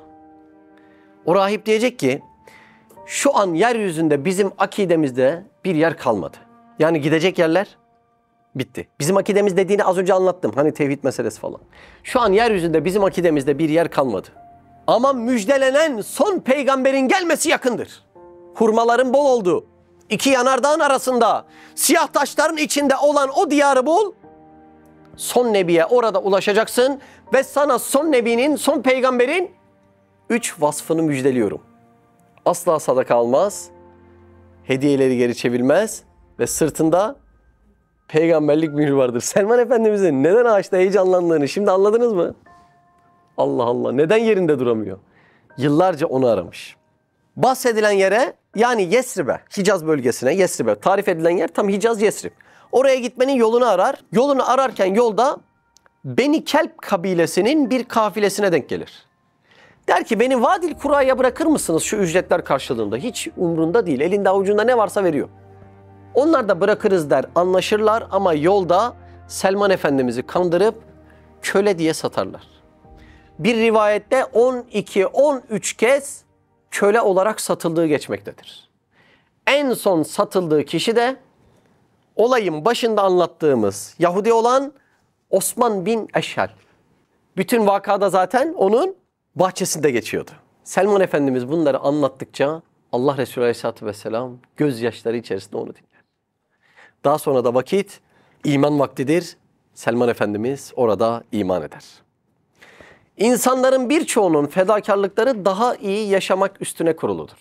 O rahip diyecek ki şu an yeryüzünde bizim akidemizde bir yer kalmadı. Yani gidecek yerler bitti. Bizim akidemiz dediğini az önce anlattım. Hani tevhid meselesi falan. Şu an yeryüzünde bizim akidemizde bir yer kalmadı. Ama müjdelenen son peygamberin gelmesi yakındır. Hurmaların bol olduğu, iki yanardağın arasında, siyah taşların içinde olan o diyarı bul. Son nebiye orada ulaşacaksın ve sana son nebinin, son peygamberin 3 vasfını müjdeliyorum. Asla sadaka almaz, hediyeleri geri çevirmez ve sırtında peygamberlik mührü vardır. Selman Efendimiz'in neden ağaçta heyecanlandığını şimdi anladınız mı? Allah Allah, neden yerinde duramıyor? Yıllarca onu aramış. Bahsedilen yere yani Yesrib'e, Hicaz bölgesine, Yesrib'e tarif edilen yer tam Hicaz Yesrib. Oraya gitmenin yolunu arar. Yolunu ararken yolda Beni Kelp kabilesinin bir kafilesine denk gelir. Der ki beni Vadil Kura'ya bırakır mısınız şu ücretler karşılığında? Hiç umrunda değil. Elinde avucunda ne varsa veriyor. Onlar da bırakırız der, anlaşırlar ama yolda Selman Efendimiz'i kandırıp köle diye satarlar. Bir rivayette 12-13 kez köle olarak satıldığı geçmektedir. En son satıldığı kişi de olayın başında anlattığımız Yahudi olan Osman bin Eşhel. Bütün vakada zaten onun bahçesinde geçiyordu. Selman Efendimiz bunları anlattıkça Allah Resulü Aleyhisselatü Vesselam gözyaşları içerisinde onu dinler. Daha sonra da vakit iman vaktidir. Selman Efendimiz orada iman eder. İnsanların birçoğunun fedakarlıkları daha iyi yaşamak üstüne kuruludur.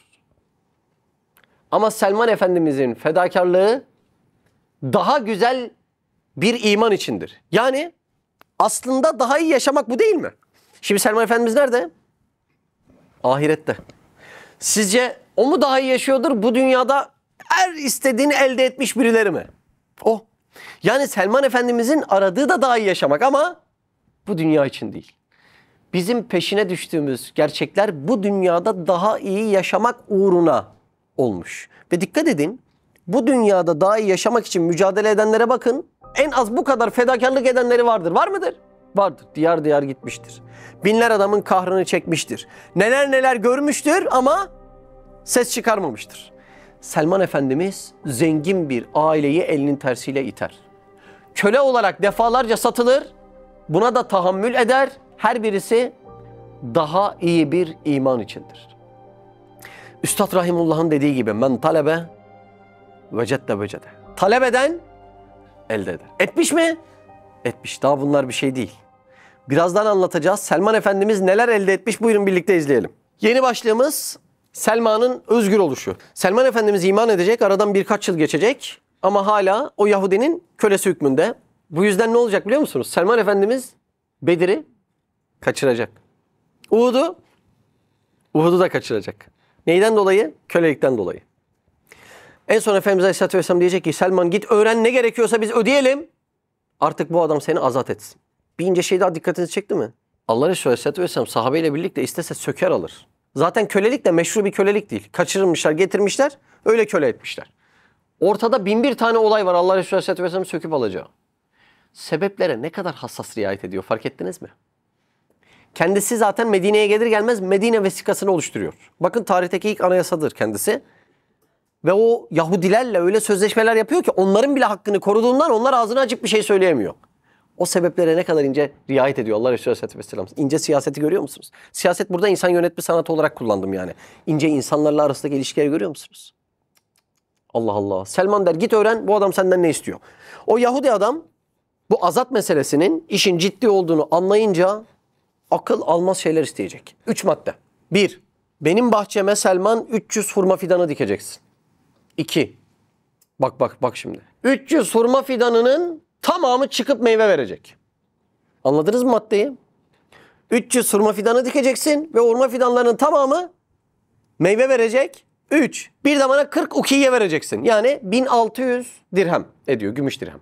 Ama Selman Efendimizin fedakarlığı daha güzel bir iman içindir. Yani aslında daha iyi yaşamak bu değil mi? Şimdi Selman Efendimiz nerede? Ahirette. Sizce o mu daha iyi yaşıyordur? Bu dünyada her istediğini elde etmiş birileri mi? O. Yani Selman Efendimizin aradığı da daha iyi yaşamak ama bu dünya için değil. Bizim peşine düştüğümüz gerçekler bu dünyada daha iyi yaşamak uğruna olmuş. Ve dikkat edin, bu dünyada daha iyi yaşamak için mücadele edenlere bakın. En az bu kadar fedakarlık edenleri vardır. Var mıdır? Vardır. Diyar diyar gitmiştir. Binler adamın kahrını çekmiştir. Neler neler görmüştür ama ses çıkarmamıştır. Selman Efendimiz zengin bir aileyi elinin tersiyle iter. Köle olarak defalarca satılır. Buna da tahammül eder. Her birisi daha iyi bir iman içindir. Üstad Rahimullah'ın dediği gibi men talebe vecedde vecede. Talep eden elde eder. Etmiş mi? Etmiş. Daha bunlar bir şey değil. Birazdan anlatacağız. Selman Efendimiz neler elde etmiş? Buyurun birlikte izleyelim. Yeni başlığımız Selman'ın özgür oluşu. Selman Efendimiz iman edecek. Aradan birkaç yıl geçecek. Ama hala o Yahudinin kölesi hükmünde. Bu yüzden ne olacak biliyor musunuz? Selman Efendimiz Bedir'i kaçıracak. Uhud'u da kaçıracak. Neyden dolayı? Kölelikten dolayı. En son Efendimiz Aleyhisselatü Vesselam diyecek ki Selman git öğren ne gerekiyorsa biz ödeyelim. Artık bu adam seni azat etsin. Bir ince şey daha dikkatinizi çekti mi? Allah Resulü Aleyhisselatü Vesselam sahabeyle birlikte istese söker alır. Zaten kölelik de meşru bir kölelik değil. Kaçırılmışlar, getirmişler, öyle köle etmişler. Ortada 1001 tane olay var Allah Resulü Aleyhisselatü Vesselam söküp alacağı. Sebeplere ne kadar hassas riayet ediyor fark ettiniz mi? Kendisi zaten Medine'ye gelir gelmez Medine vesikasını oluşturuyor. Bakın tarihteki ilk anayasadır kendisi. Ve o Yahudilerle öyle sözleşmeler yapıyor ki onların bile hakkını koruduğundan onlar ağzını açıp bir şey söyleyemiyor. O sebeplere ne kadar ince riayet ediyor Allah Resulü Aleyhisselatü Vesselam. İnce siyaseti görüyor musunuz? Siyaset burada insan yönetme sanatı olarak kullandım yani. İnce insanlarla arasındaki ilişkileri görüyor musunuz? Allah Allah. Selman der git öğren bu adam senden ne istiyor? O Yahudi adam bu azat meselesinin işin ciddi olduğunu anlayınca akıl almaz şeyler isteyecek. 3 madde. 1. Benim bahçeme Selman 300 hurma fidanı dikeceksin. 2. Bak şimdi. 300 hurma fidanının tamamı çıkıp meyve verecek. Anladınız mı maddeyi? 300 hurma fidanı dikeceksin ve hurma fidanlarının tamamı meyve verecek. 3. Bir de bana 40 ukiye vereceksin. Yani 1600 dirhem ediyor. Gümüş dirhem.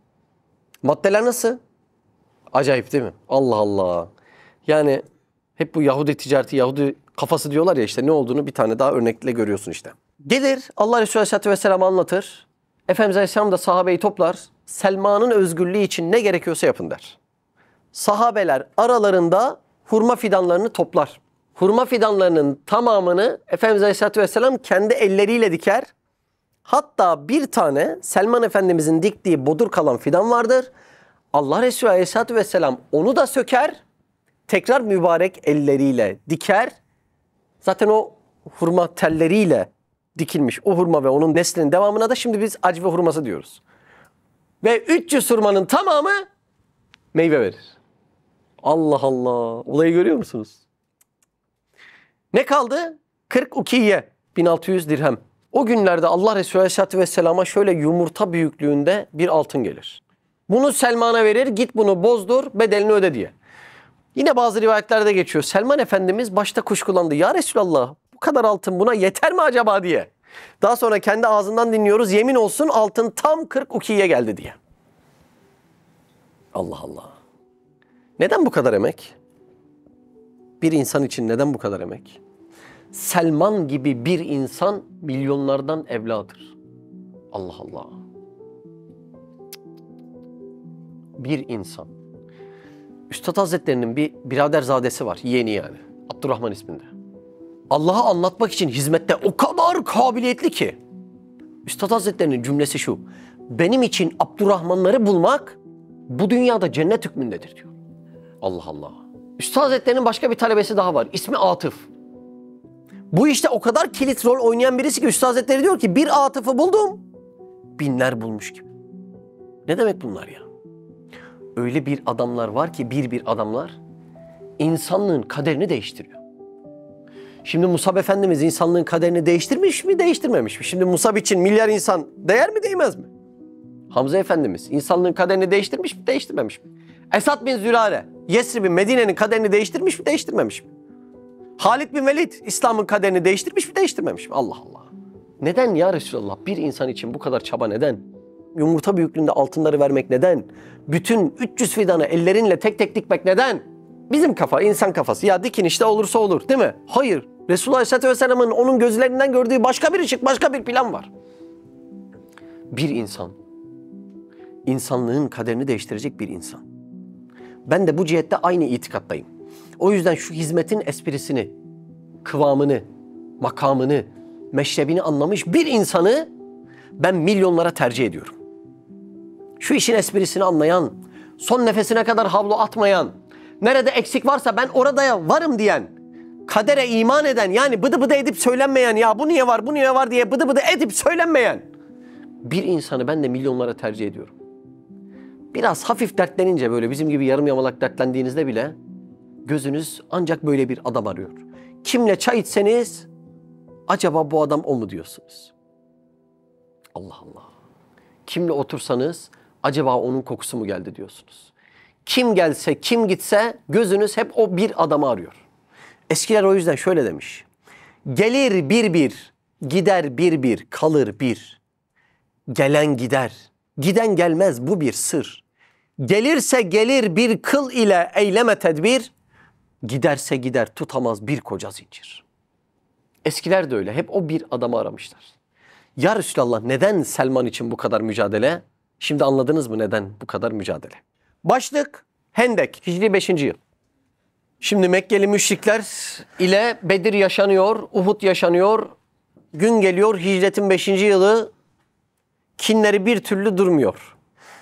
Maddeler nasıl? Acayip değil mi? Allah Allah. Yani hep bu Yahudi ticareti, Yahudi kafası diyorlar ya işte ne olduğunu bir tane daha örnekle görüyorsun işte. Gelir Allah Resulü Aleyhisselatü Vesselam anlatır. Efendimiz Aleyhisselam da sahabeyi toplar. Selman'ın özgürlüğü için ne gerekiyorsa yapın der. Sahabeler aralarında hurma fidanlarını toplar. Hurma fidanlarının tamamını Efendimiz Aleyhisselatü Vesselam kendi elleriyle diker. Hatta bir tane Selman Efendimizin diktiği bodur kalan fidan vardır. Allah Resulü Aleyhisselatü Vesselam onu da söker. Tekrar mübarek elleriyle diker. Zaten o hurma telleriyle dikilmiş o hurma ve onun neslinin devamına da şimdi biz acve hurması diyoruz. Ve 300 hurmanın tamamı meyve verir. Allah Allah. Olayı görüyor musunuz? Ne kaldı? 40 ukiye. 1600 dirhem. O günlerde Allah Resulü Aleyhisselatü Vesselam'a şöyle yumurta büyüklüğünde bir altın gelir. Bunu Selman'a verir. Git bunu bozdur bedelini öde diye. Yine bazı rivayetlerde geçiyor. Selman Efendimiz başta kuşkulandı. Ya Resulallah bu kadar altın buna yeter mi acaba diye. Daha sonra kendi ağzından dinliyoruz. Yemin olsun altın tam 40 ukiye geldi diye. Allah Allah. Neden bu kadar emek? Bir insan için neden bu kadar emek? Selman gibi bir insan milyonlardan evladır. Allah Allah. Bir insan. Üstad Hazretleri'nin bir biraderzadesi var. Yeğeni yani. Abdurrahman isminde. Allah'ı anlatmak için hizmette o kadar kabiliyetli ki. Üstad Hazretleri'nin cümlesi şu. Benim için Abdurrahmanları bulmak bu dünyada cennet hükmündedir diyor. Allah Allah. Üstad Hazretleri'nin başka bir talebesi daha var. İsmi Atıf. Bu işte o kadar kilit rol oynayan birisi ki Üstad Hazretleri diyor ki bir Atıf'ı buldum. Binler bulmuş gibi. Ne demek bunlar ya? Öyle bir adamlar var ki bir adamlar insanlığın kaderini değiştiriyor. Şimdi Musab Efendimiz insanlığın kaderini değiştirmiş mi, değiştirmemiş mi? Şimdi Musab için milyar insan değer mi, değmez mi? Hamza Efendimiz insanlığın kaderini değiştirmiş mi, değiştirmemiş mi? Esad bin Zürare, Yesrib'in, Medine'nin kaderini değiştirmiş mi, değiştirmemiş mi? Halid bin Velid, İslam'ın kaderini değiştirmiş mi, değiştirmemiş mi? Allah Allah. Neden ya Resulallah bir insan için bu kadar çaba neden? Yumurta büyüklüğünde altınları vermek neden? Bütün 300 fidanı ellerinle tek tek dikmek neden? Bizim kafa, insan kafası. Ya dikin işte olursa olur değil mi? Hayır. Resulullah Aleyhisselatü Vesselam'ın onun gözlerinden gördüğü başka bir ışık, başka bir plan var. Bir insan, insanlığın kaderini değiştirecek bir insan. Ben de bu cihette aynı itikattayım. O yüzden şu hizmetin esprisini, kıvamını, makamını, meşrebini anlamış bir insanı ben milyonlara tercih ediyorum. Şu işin esprisini anlayan, son nefesine kadar havlu atmayan, nerede eksik varsa ben orada varım diyen, kadere iman eden, yani bıdı bıdı edip söylenmeyen, ya bu niye var, bu niye var diye bıdı bıdı edip söylenmeyen bir insanı ben de milyonlara tercih ediyorum. Biraz hafif dertlenince, böyle bizim gibi yarım yamalak dertlendiğinizde bile gözünüz ancak böyle bir adam arıyor. Kimle çay içseniz acaba bu adam o mu diyorsunuz? Allah Allah. Kimle otursanız acaba onun kokusu mu geldi diyorsunuz. Kim gelse, kim gitse gözünüz hep o bir adamı arıyor. Eskiler o yüzden şöyle demiş. Gelir bir, gider bir, kalır bir. Gelen gider, giden gelmez, bu bir sır. Gelirse gelir bir kıl ile eyleme tedbir. Giderse gider tutamaz bir koca zincir. Eskiler de öyle, hep o bir adamı aramışlar. Ya Resulallah neden Selman için bu kadar mücadele? Şimdi anladınız mı neden bu kadar mücadele? Başlık Hendek, Hicri 5. yıl. Şimdi Mekkeli müşrikler ile Bedir yaşanıyor, Uhud yaşanıyor. Gün geliyor, hicretin 5. yılı, kinleri bir türlü durmuyor.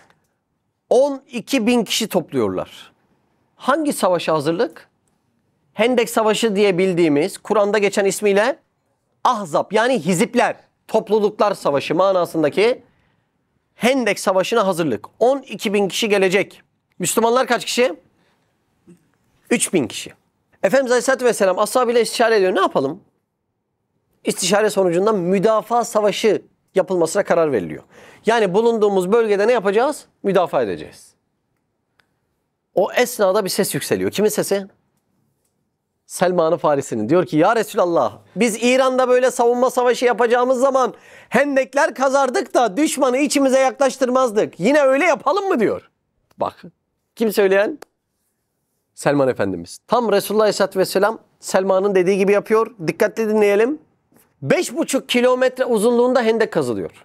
12.000 kişi topluyorlar. Hangi savaşa hazırlık? Hendek Savaşı diye bildiğimiz, Kur'an'da geçen ismiyle Ahzab, yani hizipler, topluluklar savaşı manasındaki Hendek Savaşı'na hazırlık. 12.000 kişi gelecek. Müslümanlar kaç kişi? 3.000 kişi. Efendimiz Aleyhisselatü Vesselam ashabıyla istişare ediyor. Ne yapalım? İstişare sonucunda müdafaa savaşı yapılmasına karar veriliyor. Yani bulunduğumuz bölgede ne yapacağız? Müdafaa edeceğiz. O esnada bir ses yükseliyor. Kimin sesi? Selman-ı Farisi'nin. Diyor ki ya Resulallah biz İran'da böyle savunma savaşı yapacağımız zaman hendekler kazardık da düşmanı içimize yaklaştırmazdık. Yine öyle yapalım mı diyor. Bak kim söyleyen? Selman Efendimiz. Tam Resulullah Aleyhisselatü Vesselam Selman'ın dediği gibi yapıyor. Dikkatli dinleyelim. 5,5 kilometre uzunluğunda hendek kazılıyor.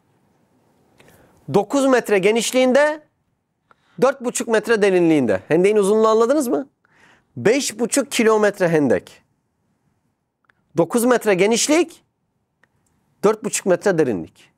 9 metre genişliğinde, 4,5 metre derinliğinde. Hendeğin uzunluğunu anladınız mı? 5,5 kilometre hendek. 9 metre genişlik, 4,5 metre derinlik.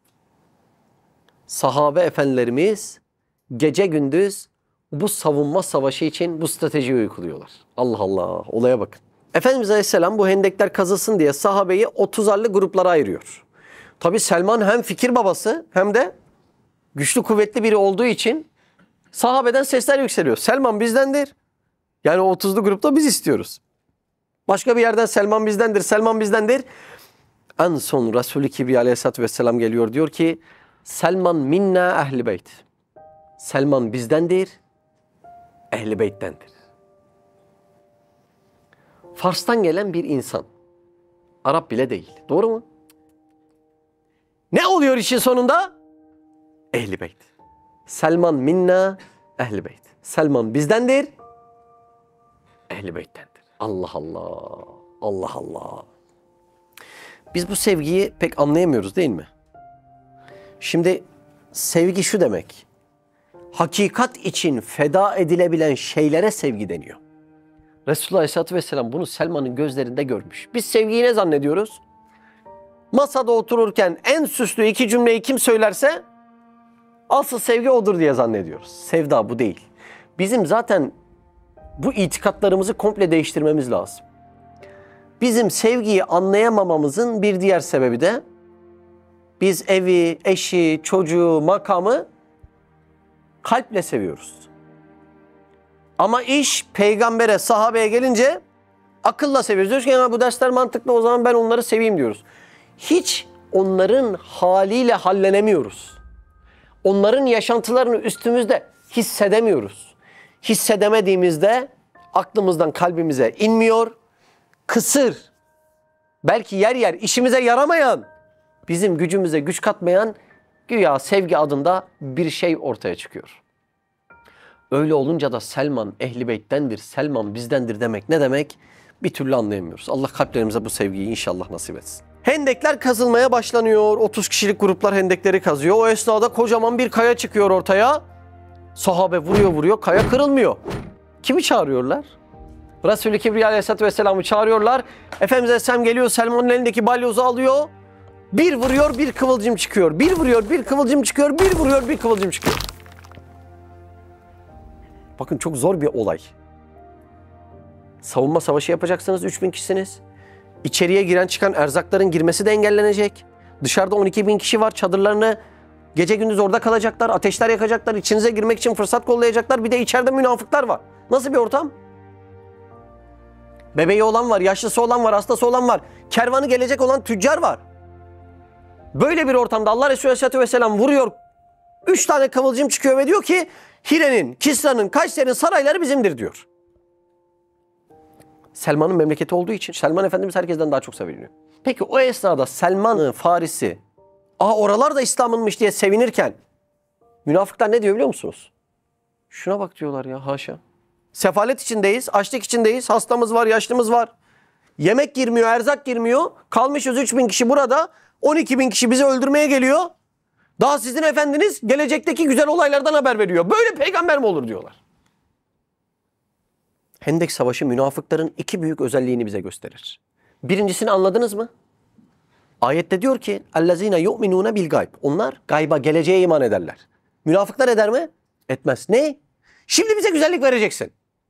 Sahabe efendilerimiz gece gündüz bu savunma savaşı için bu stratejiyi uyguluyorlar. Allah Allah, olaya bakın. Efendimiz Aleyhisselam bu hendekler kazılsın diye sahabeyi 30'arlı gruplara ayırıyor. Tabi Selman hem fikir babası hem de güçlü kuvvetli biri olduğu için sahabeden sesler yükseliyor. Selman bizdendir. Yani o 30'lu grupta biz istiyoruz. Başka bir yerden Selman bizdendir, Selman bizdendir. En son Resulü Kibriya Aleyhisselatü Vesselam geliyor, diyor ki Selman minna ehli beyt. Selman bizdendir, ehli beyttendir. Fars'tan gelen bir insan. Arap bile değil. Doğru mu? Ne oluyor işin sonunda? Ehl-i Beyt. Selman minna Ehl-i Beyt. Selman bizdendir. Ehl-i Beyt'tendir. Allah Allah. Allah Allah. Biz bu sevgiyi pek anlayamıyoruz değil mi? Şimdi sevgi şu demek. Hakikat için feda edilebilen şeylere sevgi deniyor. Resulullah Aleyhisselatü Vesselam bunu Selman'ın gözlerinde görmüş. Biz sevgiyi ne zannediyoruz? Masada otururken en süslü iki cümleyi kim söylerse asıl sevgi odur diye zannediyoruz. Sevda bu değil. Bizim zaten bu itikatlarımızı komple değiştirmemiz lazım. Bizim sevgiyi anlayamamamızın bir diğer sebebi de biz evi, eşi, çocuğu, makamı kalple seviyoruz. Ama iş peygambere, sahabeye gelince akılla seviyoruz. Diyoruz ki ya bu dersler mantıklı, o zaman ben onları seveyim diyoruz. Hiç onların haliyle hallenemiyoruz. Onların yaşantılarını üstümüzde hissedemiyoruz. Hissedemediğimizde aklımızdan kalbimize inmiyor. Kısır, belki yer yer işimize yaramayan, bizim gücümüze güç katmayan güya sevgi adında bir şey ortaya çıkıyor. Öyle olunca da Selman Ehl-i Beyt'tendir, Selman bizdendir demek ne demek? Bir türlü anlayamıyoruz. Allah kalplerimize bu sevgiyi inşallah nasip etsin. Hendekler kazılmaya başlanıyor. 30 kişilik gruplar hendekleri kazıyor. O esnada kocaman bir kaya çıkıyor ortaya. Sahabe vuruyor, kaya kırılmıyor. Kimi çağırıyorlar? Resulü Kibriya Aleyhisselatü Vesselam'ı çağırıyorlar. Efendimiz Aleyhisselam geliyor, Selman'ın elindeki balyozu alıyor. Bir vuruyor, bir kıvılcım çıkıyor. Bir vuruyor, bir kıvılcım çıkıyor. Bir vuruyor, bir kıvılcım çıkıyor. Bakın çok zor bir olay. Savunma savaşı yapacaksınız, 3000 kişisiniz. İçeriye giren çıkan erzakların girmesi de engellenecek. Dışarıda 12.000 kişi var, çadırlarını gece gündüz orada kalacaklar, ateşler yakacaklar, içinize girmek için fırsat kollayacaklar. Bir de içeride münafıklar var. Nasıl bir ortam? Bebeği olan var, yaşlısı olan var, hastası olan var. Kervanı gelecek olan tüccar var. Böyle bir ortamda Allah Resulü Aleyhisselatü Vesselam vuruyor. 3 tane kıvılcım çıkıyor ve diyor ki Hire'nin, Kisra'nın, Kayseri'nin sarayları bizimdir diyor. Selman'ın memleketi olduğu için Selman Efendimiz herkesten daha çok seviliyor. Peki o esnada Selman-ı Farisi oralar da İslam'ınmış diye sevinirken münafıklar ne diyor biliyor musunuz? Şuna bak diyorlar ya, haşa. Sefalet içindeyiz, açlık içindeyiz, hastamız var, yaşlımız var. Yemek girmiyor, erzak girmiyor. Kalmışız 3000 kişi burada, 12.000 kişi bizi öldürmeye geliyor. Daha sizin efendiniz gelecekteki güzel olaylardan haber veriyor. Böyle peygamber mi olur diyorlar. Hendek Savaşı münafıkların iki büyük özelliğini bize gösterir. Birincisini anladınız mı? Ayette diyor ki اَلَّذ۪ينَ يُؤْمِنُونَ بِالْغَيْبِ Onlar gayba, geleceğe iman ederler. Münafıklar eder mi? Etmez. Ne? Şimdi bize güzellik vereceksin.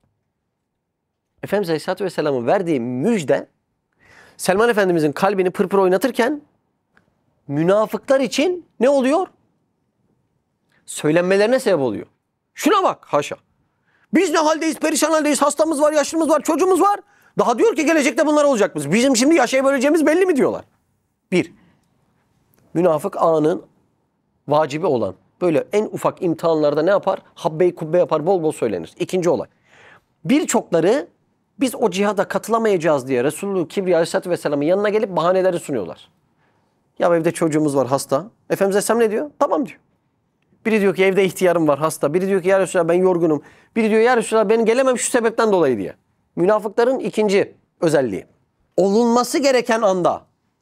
Efendimiz Aleyhisselatü Vesselam'ın verdiği müjde Selman Efendimizin kalbini pırpır oynatırken münafıklar için ne oluyor? Söylenmelerine sebep oluyor. Şuna bak, haşa. Biz ne haldeyiz, perişan haldeyiz, hastamız var, yaşlımız var, çocuğumuz var. Daha diyor ki gelecekte bunlar olacak mı? Bizim şimdi yaşayabileceğimiz belli mi diyorlar. Bir, münafık anın vacibi olan böyle en ufak imtihanlarda ne yapar? Habbe-i kubbe yapar, bol bol söylenir. İkinci olay. Birçokları biz o cihada katılamayacağız diye Resulü Kibriya Aleyhisselatü Vesselam'ın yanına gelip bahaneleri sunuyorlar. Ya evde çocuğumuz var hasta. Efendimiz Aleyhisselam ne diyor? Tamam diyor. Biri diyor ki evde ihtiyarım var hasta. Biri diyor ki ya Resulallah ben yorgunum. Biri diyor ya Resulallah ben gelemem şu sebepten dolayı diye. Münafıkların ikinci özelliği. Olunması gereken anda,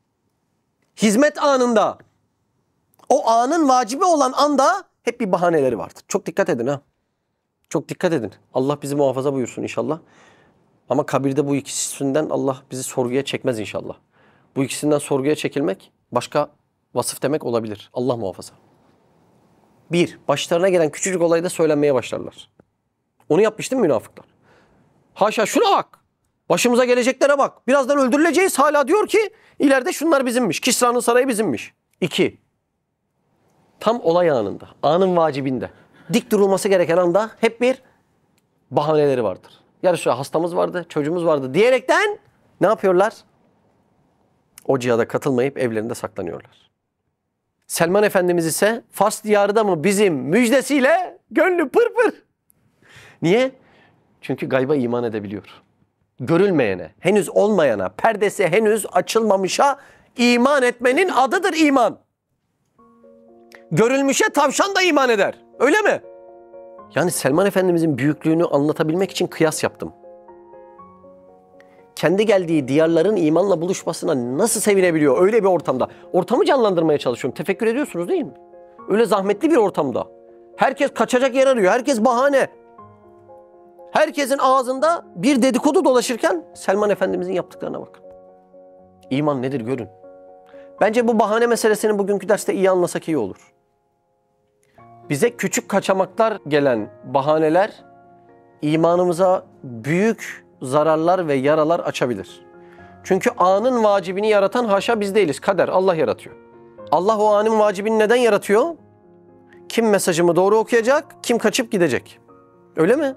hizmet anında, o anın vacibi olan anda hep bir bahaneleri vardır. Çok dikkat edin ha. Çok dikkat edin. Allah bizi muhafaza buyursun inşallah. Ama kabirde bu ikisinden Allah bizi sorguya çekmez inşallah. Bu ikisinden sorguya çekilmek başka vasıf demek olabilir. Allah muhafaza. Bir, başlarına gelen küçücük olayda söylenmeye başlarlar. Onu yapmış değil mi münafıklar? Haşa şuna bak. Başımıza geleceklere bak. Birazdan öldürüleceğiz. Hala diyor ki ileride şunlar bizimmiş. Kisra'nın sarayı bizimmiş. İki, tam olay anında, anın vacibinde, dik durulması gereken anda hep bir bahaneleri vardır. Ya Resulallah hastamız vardı, çocuğumuz vardı diyerekten ne yapıyorlar? O cihada katılmayıp evlerinde saklanıyorlar. Selman Efendimiz ise Fas diyarında mı bizim müjdesiyle gönlü pırpır. Niye? Çünkü gayba iman edebiliyor. Görülmeyene, henüz olmayana, perdesi henüz açılmamışa iman etmenin adıdır iman. Görülmüşe tavşan da iman eder. Öyle mi? Yani Selman Efendimizin büyüklüğünü anlatabilmek için kıyas yaptım. Kendi geldiği diyarların imanla buluşmasına nasıl sevinebiliyor öyle bir ortamda? Ortamı canlandırmaya çalışıyorum. Tefekkür ediyorsunuz değil mi? Öyle zahmetli bir ortamda. Herkes kaçacak yer arıyor. Herkes bahane. Herkesin ağzında bir dedikodu dolaşırken Selman Efendimizin yaptıklarına bakın. İman nedir görün. Bence bu bahane meselesini bugünkü derste iyi anlasak iyi olur. Bize küçük kaçamaklar gelen bahaneler imanımıza büyük zararlar ve yaralar açabilir. Çünkü anın vacibini yaratan haşa biz değiliz. Kader, Allah yaratıyor. Allah o anın vacibini neden yaratıyor? Kim mesajımı doğru okuyacak, kim kaçıp gidecek. Öyle mi?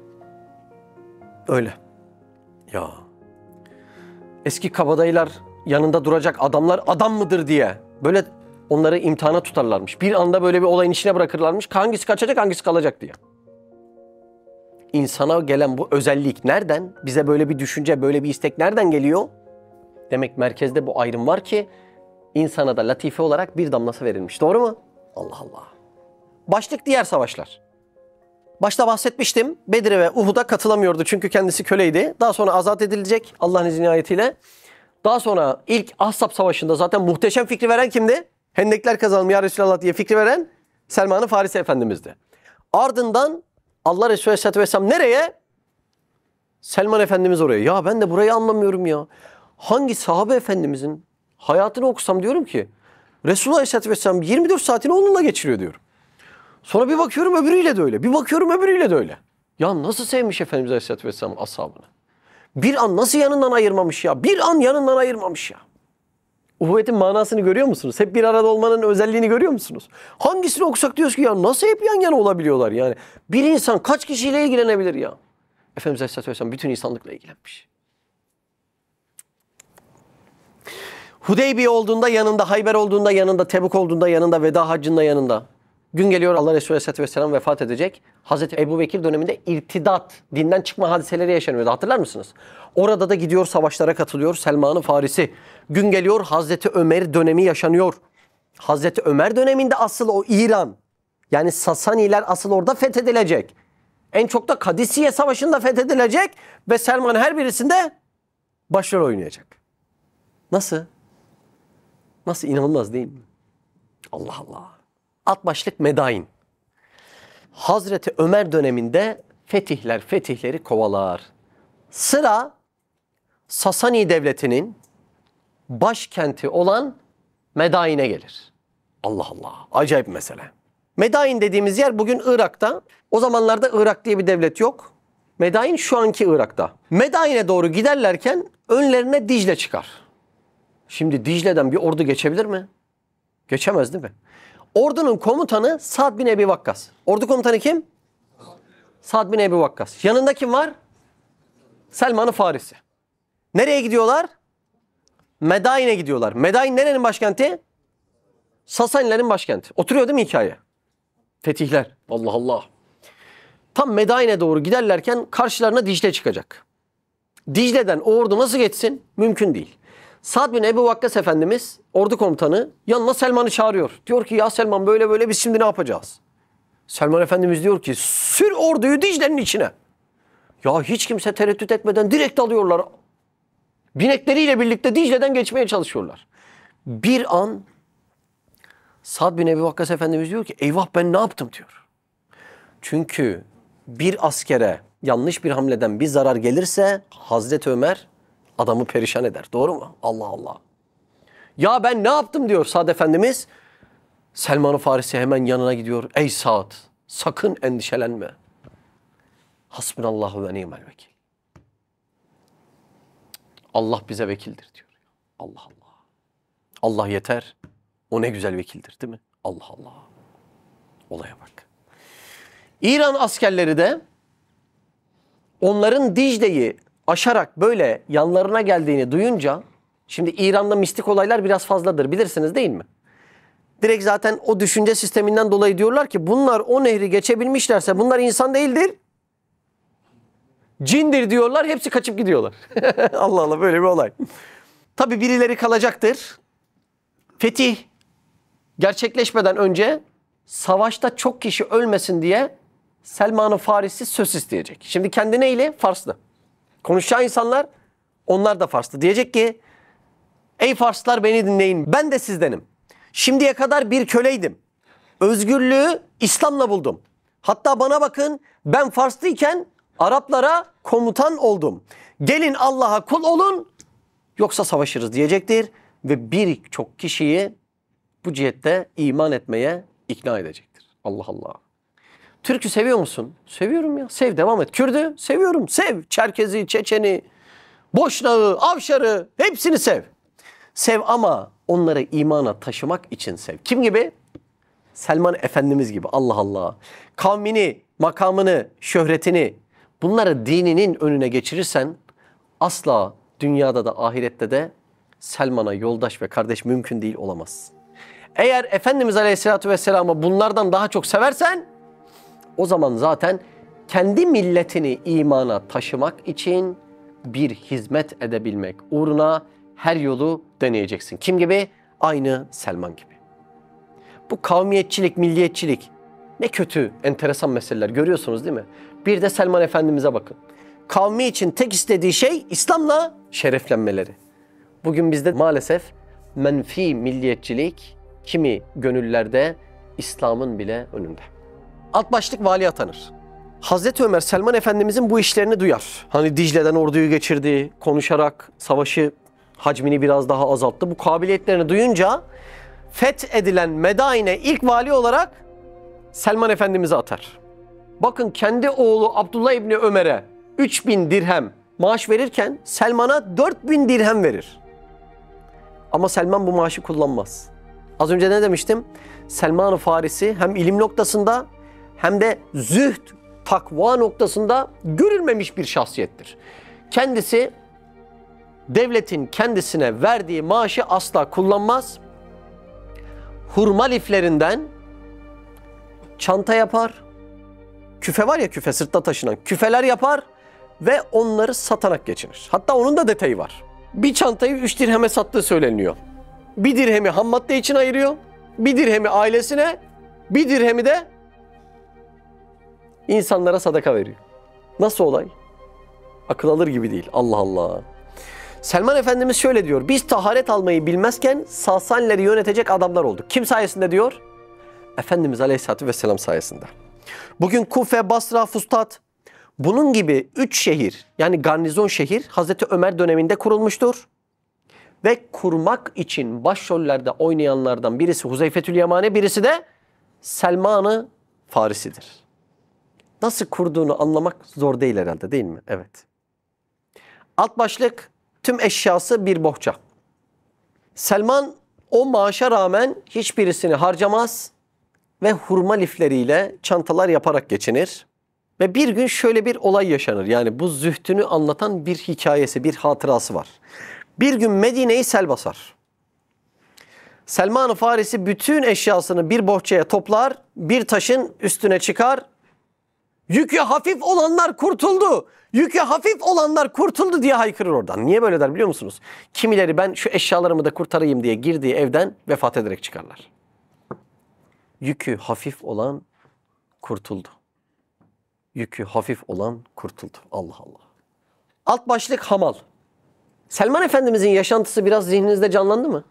Öyle. Ya. Eski kabadayılar yanında duracak adamlar adam mıdır diye böyle onları imtihana tutarlarmış. Bir anda böyle bir olayın içine bırakırlarmış. Hangisi kaçacak, hangisi kalacak diye. İnsana gelen bu özellik nereden? Bize böyle bir düşünce, böyle bir istek nereden geliyor? Demek merkezde bu ayrım var ki insana da latife olarak bir damlası verilmiş. Doğru mu? Allah Allah. Başlık diğer savaşlar. Başta bahsetmiştim. Bedir'e ve Uhud'a katılamıyordu çünkü kendisi köleydi. Daha sonra azat edilecek Allah'ın izni ayetiyle. Daha sonra ilk Ahzab Savaşı'nda zaten muhteşem fikri veren kimdi? Hendekler kazalım ya Resulallah diye fikri veren Selman-ı Farisi Efendimiz'di. Ardından Allah Resulü Aleyhisselatü Vesselam nereye? Selman Efendimiz oraya. Ya ben de burayı anlamıyorum ya. Hangi sahabe efendimizin hayatını okusam diyorum ki Resulullah Aleyhisselatü Vesselam 24 saatini onunla geçiriyor diyorum. Sonra bir bakıyorum öbürüyle de öyle. Bir bakıyorum öbürüyle de öyle. Ya nasıl sevmiş Efendimiz Aleyhisselatü Vesselam ashabını? Bir an nasıl yanından ayırmamış ya? Bir an yanından ayırmamış ya. Uhuvvetin manasını görüyor musunuz? Hep bir arada olmanın özelliğini görüyor musunuz? Hangisini okusak diyoruz ki ya nasıl hep yan yana olabiliyorlar yani? Bir insan kaç kişiyle ilgilenebilir ya? Efendimiz Aleyhisselatü Vesselam bütün insanlıkla ilgilenmiş. Hudeybiye olduğunda yanında, Hayber olduğunda yanında, Tebuk olduğunda yanında, Veda Haccı'nda yanında. Gün geliyor Allah Resulü Aleyhisselatü Vesselam vefat edecek. Hazreti Ebubekir döneminde irtidat, dinden çıkma hadiseleri yaşanıyordu. Hatırlar mısınız? Orada da gidiyor savaşlara katılıyor Selman-ı Farisi. Gün geliyor Hazreti Ömer dönemi yaşanıyor. Hazreti Ömer döneminde asıl o İran, yani Sasaniler asıl orada fethedilecek. En çok da Kadisiye Savaşı'nda fethedilecek ve Selman her birisinde başrol oynayacak. Nasıl? Nasıl inanılmaz değil mi? Allah Allah. Alt başlık Medain. Hazreti Ömer döneminde fetihler fetihleri kovalar. Sıra Sasani devletinin başkenti olan Medain'e gelir. Allah Allah. Acayip mesele. Medain dediğimiz yer bugün Irak'ta. O zamanlarda Irak diye bir devlet yok. Medain şu anki Irak'ta. Medain'e doğru giderlerken önlerine Dicle çıkar. Şimdi Dicle'den bir ordu geçebilir mi? Geçemez değil mi? Ordunun komutanı Sa'd bin Ebi Vakkas. Ordu komutanı kim? Sa'd bin Ebi Vakkas. Yanında kim var? Selman-ı Farisi. Nereye gidiyorlar? Medain'e gidiyorlar. Medain nerenin başkenti? Sasanilerin başkenti. Oturuyor değil mi hikaye? Fetihler. Allah Allah. Tam Medain'e doğru giderlerken karşılarına Dicle çıkacak. Dicle'den o ordu nasıl geçsin? Mümkün değil. Sa'd bin Ebu Vakkas Efendimiz, ordu komutanı, yanına Selman'ı çağırıyor. Diyor ki ya Selman böyle böyle biz şimdi ne yapacağız? Selman Efendimiz diyor ki sür orduyu Dicle'nin içine. Ya hiç kimse tereddüt etmeden direkt alıyorlar. Binekleriyle birlikte Dicle'den geçmeye çalışıyorlar. Bir an Sa'd bin Ebu Vakkas Efendimiz diyor ki eyvah ben ne yaptım diyor. Çünkü bir askere yanlış bir hamleden bir zarar gelirse Hazreti Ömer adamı perişan eder. Doğru mu? Allah Allah. Ya ben ne yaptım diyor Sa'd Efendimiz. Selman-ı Farisi hemen yanına gidiyor. Ey Sa'd sakın endişelenme. Hasbunallahu ve ni'mel vekil. Allah bize vekildir diyor. Allah Allah. Allah yeter. O ne güzel vekildir değil mi? Allah Allah. Olaya bak. İran askerleri de onların Dicle'yi aşarak böyle yanlarına geldiğini duyunca, şimdi İran'da mistik olaylar biraz fazladır bilirsiniz değil mi? Direkt zaten o düşünce sisteminden dolayı diyorlar ki bunlar o nehri geçebilmişlerse bunlar insan değildir. Cindir diyorlar, hepsi kaçıp gidiyorlar. Allah Allah böyle bir olay. Tabii birileri kalacaktır. Fetih gerçekleşmeden önce savaşta çok kişi ölmesin diye Selman-ı Farisi söz isteyecek. Şimdi kendi neyle? Farslı. Konuşacağı insanlar onlar da Farslı. Diyecek ki ey Farslar beni dinleyin, ben de sizdenim. Şimdiye kadar bir köleydim. Özgürlüğü İslam'la buldum. Hatta bana bakın, ben Farslıyken Araplara komutan oldum. Gelin Allah'a kul olun yoksa savaşırız diyecektir. Ve birçok kişiyi bu cihette iman etmeye ikna edecektir. Allah Allah. Türk'ü seviyor musun? Seviyorum ya. Sev, devam et. Kürt'ü seviyorum. Sev. Çerkezi, Çeçeni, Boşnağı, Avşar'ı hepsini sev. Sev ama onları imana taşımak için sev. Kim gibi? Selman Efendimiz gibi. Allah Allah. Kavmini, makamını, şöhretini, bunları dininin önüne geçirirsen asla dünyada da ahirette de Selman'a yoldaş ve kardeş mümkün değil, olamaz. Eğer Efendimiz Aleyhisselatü Vesselam'ı bunlardan daha çok seversen o zaman zaten kendi milletini imana taşımak için bir hizmet edebilmek uğruna her yolu deneyeceksin. Kim gibi? Aynı Selman gibi. Bu kavmiyetçilik, milliyetçilik ne kötü, enteresan meseleler, görüyorsunuz değil mi? Bir de Selman Efendimiz'e bakın. Kavmi için tek istediği şey İslam'la şereflenmeleri. Bugün bizde maalesef menfi milliyetçilik kimi gönüllerde İslam'ın bile önünde. Alt başlık vali atanır. Hazreti Ömer Selman Efendimizin bu işlerini duyar. Hani Dicle'den orduyu geçirdi, konuşarak savaşı hacmini biraz daha azalttı. Bu kabiliyetlerini duyunca fethedilen Medain'e ilk vali olarak Selman Efendimiz'i atar. Bakın kendi oğlu Abdullah İbni Ömer'e 3000 dirhem maaş verirken Selman'a 4000 dirhem verir. Ama Selman bu maaşı kullanmaz. Az önce ne demiştim? Selman-ı Farisi hem ilim noktasında hem de zühd, takva noktasında görülmemiş bir şahsiyettir. Kendisi devletin kendisine verdiği maaşı asla kullanmaz. Hurma liflerinden çanta yapar. Küfe var ya, küfe, sırtta taşınan küfeler yapar ve onları satarak geçinir. Hatta onun da detayı var. Bir çantayı 3 dirheme sattığı söyleniyor. 1 dirhemi ham madde için ayırıyor. 1 dirhemi ailesine, 1 dirhemi de insanlara sadaka veriyor. Nasıl olay? Akıl alır gibi değil. Allah Allah. Selman Efendimiz şöyle diyor. Biz taharet almayı bilmezken Sasanileri yönetecek adamlar olduk. Kim sayesinde diyor? Efendimiz Aleyhisselatü Vesselam sayesinde. Bugün Kufe, Basra, Fustat, bunun gibi 3 şehir, yani garnizon şehir Hazreti Ömer döneminde kurulmuştur. Ve kurmak için başrollerde oynayanlardan birisi Huzeyfetül Yemani, birisi de Selman-ı Farisi'dir. Nasıl kurduğunu anlamak zor değil herhalde, değil mi? Evet. Alt başlık, tüm eşyası bir bohça. Selman o maaşa rağmen hiçbirisini harcamaz ve hurma lifleriyle çantalar yaparak geçinir. Ve bir gün şöyle bir olay yaşanır. Yani bu zühdünü anlatan bir hikayesi, bir hatırası var. Bir gün Medine'yi sel basar. Selman-ı Farisi bütün eşyasını bir bohçaya toplar, bir taşın üstüne çıkar. Yükü hafif olanlar kurtuldu, yükü hafif olanlar kurtuldu diye haykırır oradan. Niye böyle der biliyor musunuz? Kimileri ben şu eşyalarımı da kurtarayım diye girdiği evden vefat ederek çıkarlar. Yükü hafif olan kurtuldu. Yükü hafif olan kurtuldu. Allah Allah. Alt başlık hamal. Selman Efendimizin yaşantısı biraz zihninizde canlandı mı?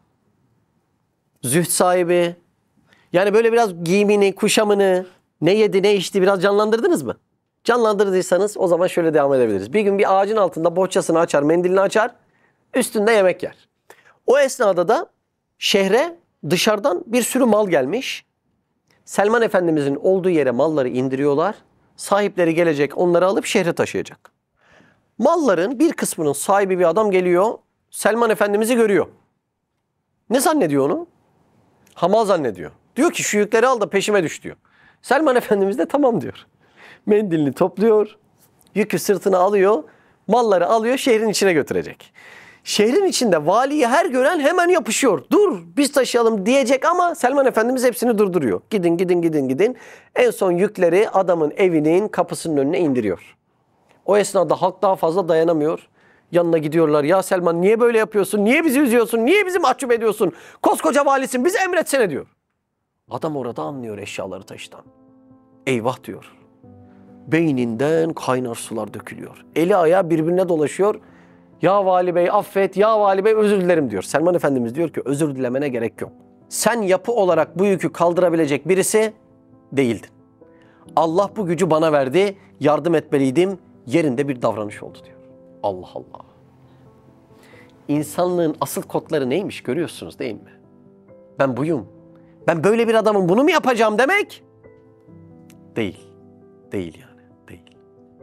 Zühd sahibi. Yani böyle biraz giyimini, kuşamını, ne yedi, ne içti biraz canlandırdınız mı? Canlandırdıysanız o zaman şöyle devam edebiliriz. Bir gün bir ağacın altında bohçasını açar, mendilini açar, üstünde yemek yer. O esnada da şehre dışarıdan bir sürü mal gelmiş. Selman Efendimizin olduğu yere malları indiriyorlar. Sahipleri gelecek, onları alıp şehre taşıyacak. Malların bir kısmının sahibi bir adam geliyor, Selman Efendimiz'i görüyor. Ne zannediyor onu? Hamal zannediyor. Diyor ki şu yükleri al da peşime düş diyor. Selman Efendimiz de tamam diyor. Mendilini topluyor, yükü sırtına alıyor, malları alıyor, şehrin içine götürecek. Şehrin içinde valiyi her gören hemen yapışıyor. Dur biz taşıyalım diyecek ama Selman Efendimiz hepsini durduruyor. Gidin gidin gidin gidin. En son yükleri adamın evinin kapısının önüne indiriyor. O esnada halk daha fazla dayanamıyor. Yanına gidiyorlar. Ya Selman niye böyle yapıyorsun? Niye bizi üzüyorsun? Niye bizi mahcup ediyorsun? Koskoca valisin bizi emretsene diyor. Adam orada anlıyor eşyaları taşıdan. Eyvah diyor. Beyninden kaynar sular dökülüyor. Eli ayağı birbirine dolaşıyor. Ya Vali Bey affet, ya Vali Bey özür dilerim diyor. Selman Efendimiz diyor ki özür dilemene gerek yok. Sen yapı olarak bu yükü kaldırabilecek birisi değildin. Allah bu gücü bana verdi, yardım etmeliydim, yerinde bir davranış oldu diyor. Allah Allah. İnsanlığın asıl kodları neymiş görüyorsunuz değil mi? Ben buyum. Ben böyle bir adamım, bunu mu yapacağım demek? Değil. Değil yani. Değil.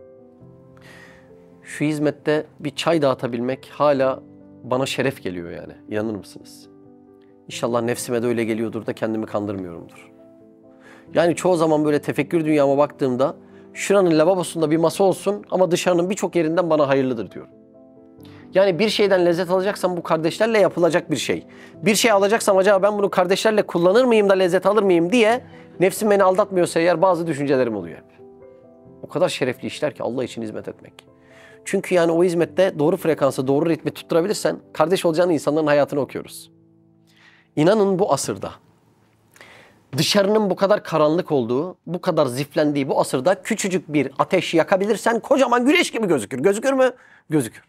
Şu hizmette bir çay dağıtabilmek hala bana şeref geliyor yani. İnanır mısınız? İnşallah nefsime de öyle geliyordur da kendimi kandırmıyorumdur. Yani çoğu zaman böyle tefekkür dünyama baktığımda şuranın lavabosunda bir masa olsun ama dışarının birçok yerinden bana hayırlıdır diyorum. Yani bir şeyden lezzet alacaksam bu kardeşlerle yapılacak bir şey. Bir şey alacaksam acaba ben bunu kardeşlerle kullanır mıyım da lezzet alır mıyım diye nefsim beni aldatmıyorsa eğer bazı düşüncelerim oluyor hep. O kadar şerefli işler ki Allah için hizmet etmek. Çünkü yani o hizmette doğru frekansı, doğru ritmi tutturabilirsen kardeş olacağın insanların hayatını okuyoruz. İnanın bu asırda dışarının bu kadar karanlık olduğu, bu kadar ziflendiği bu asırda küçücük bir ateş yakabilirsen kocaman güneş gibi gözükür. Gözükür mü? Gözükür.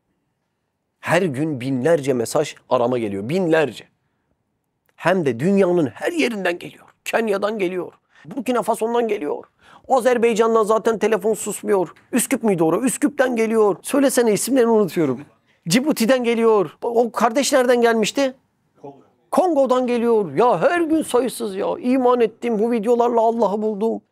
Her gün binlerce mesaj arama geliyor. Binlerce. Hem de dünyanın her yerinden geliyor. Kenya'dan geliyor. Burkina Faso'dan geliyor. Azerbaycan'dan zaten telefon susmuyor. Üsküp müydü orası? Üsküp'ten geliyor. Söylesene isimlerini unutuyorum. Cibuti'den geliyor. O kardeş nereden gelmişti? Kongo'dan geliyor. Ya her gün sayısız ya. İman ettim bu videolarla Allah'ı buldum.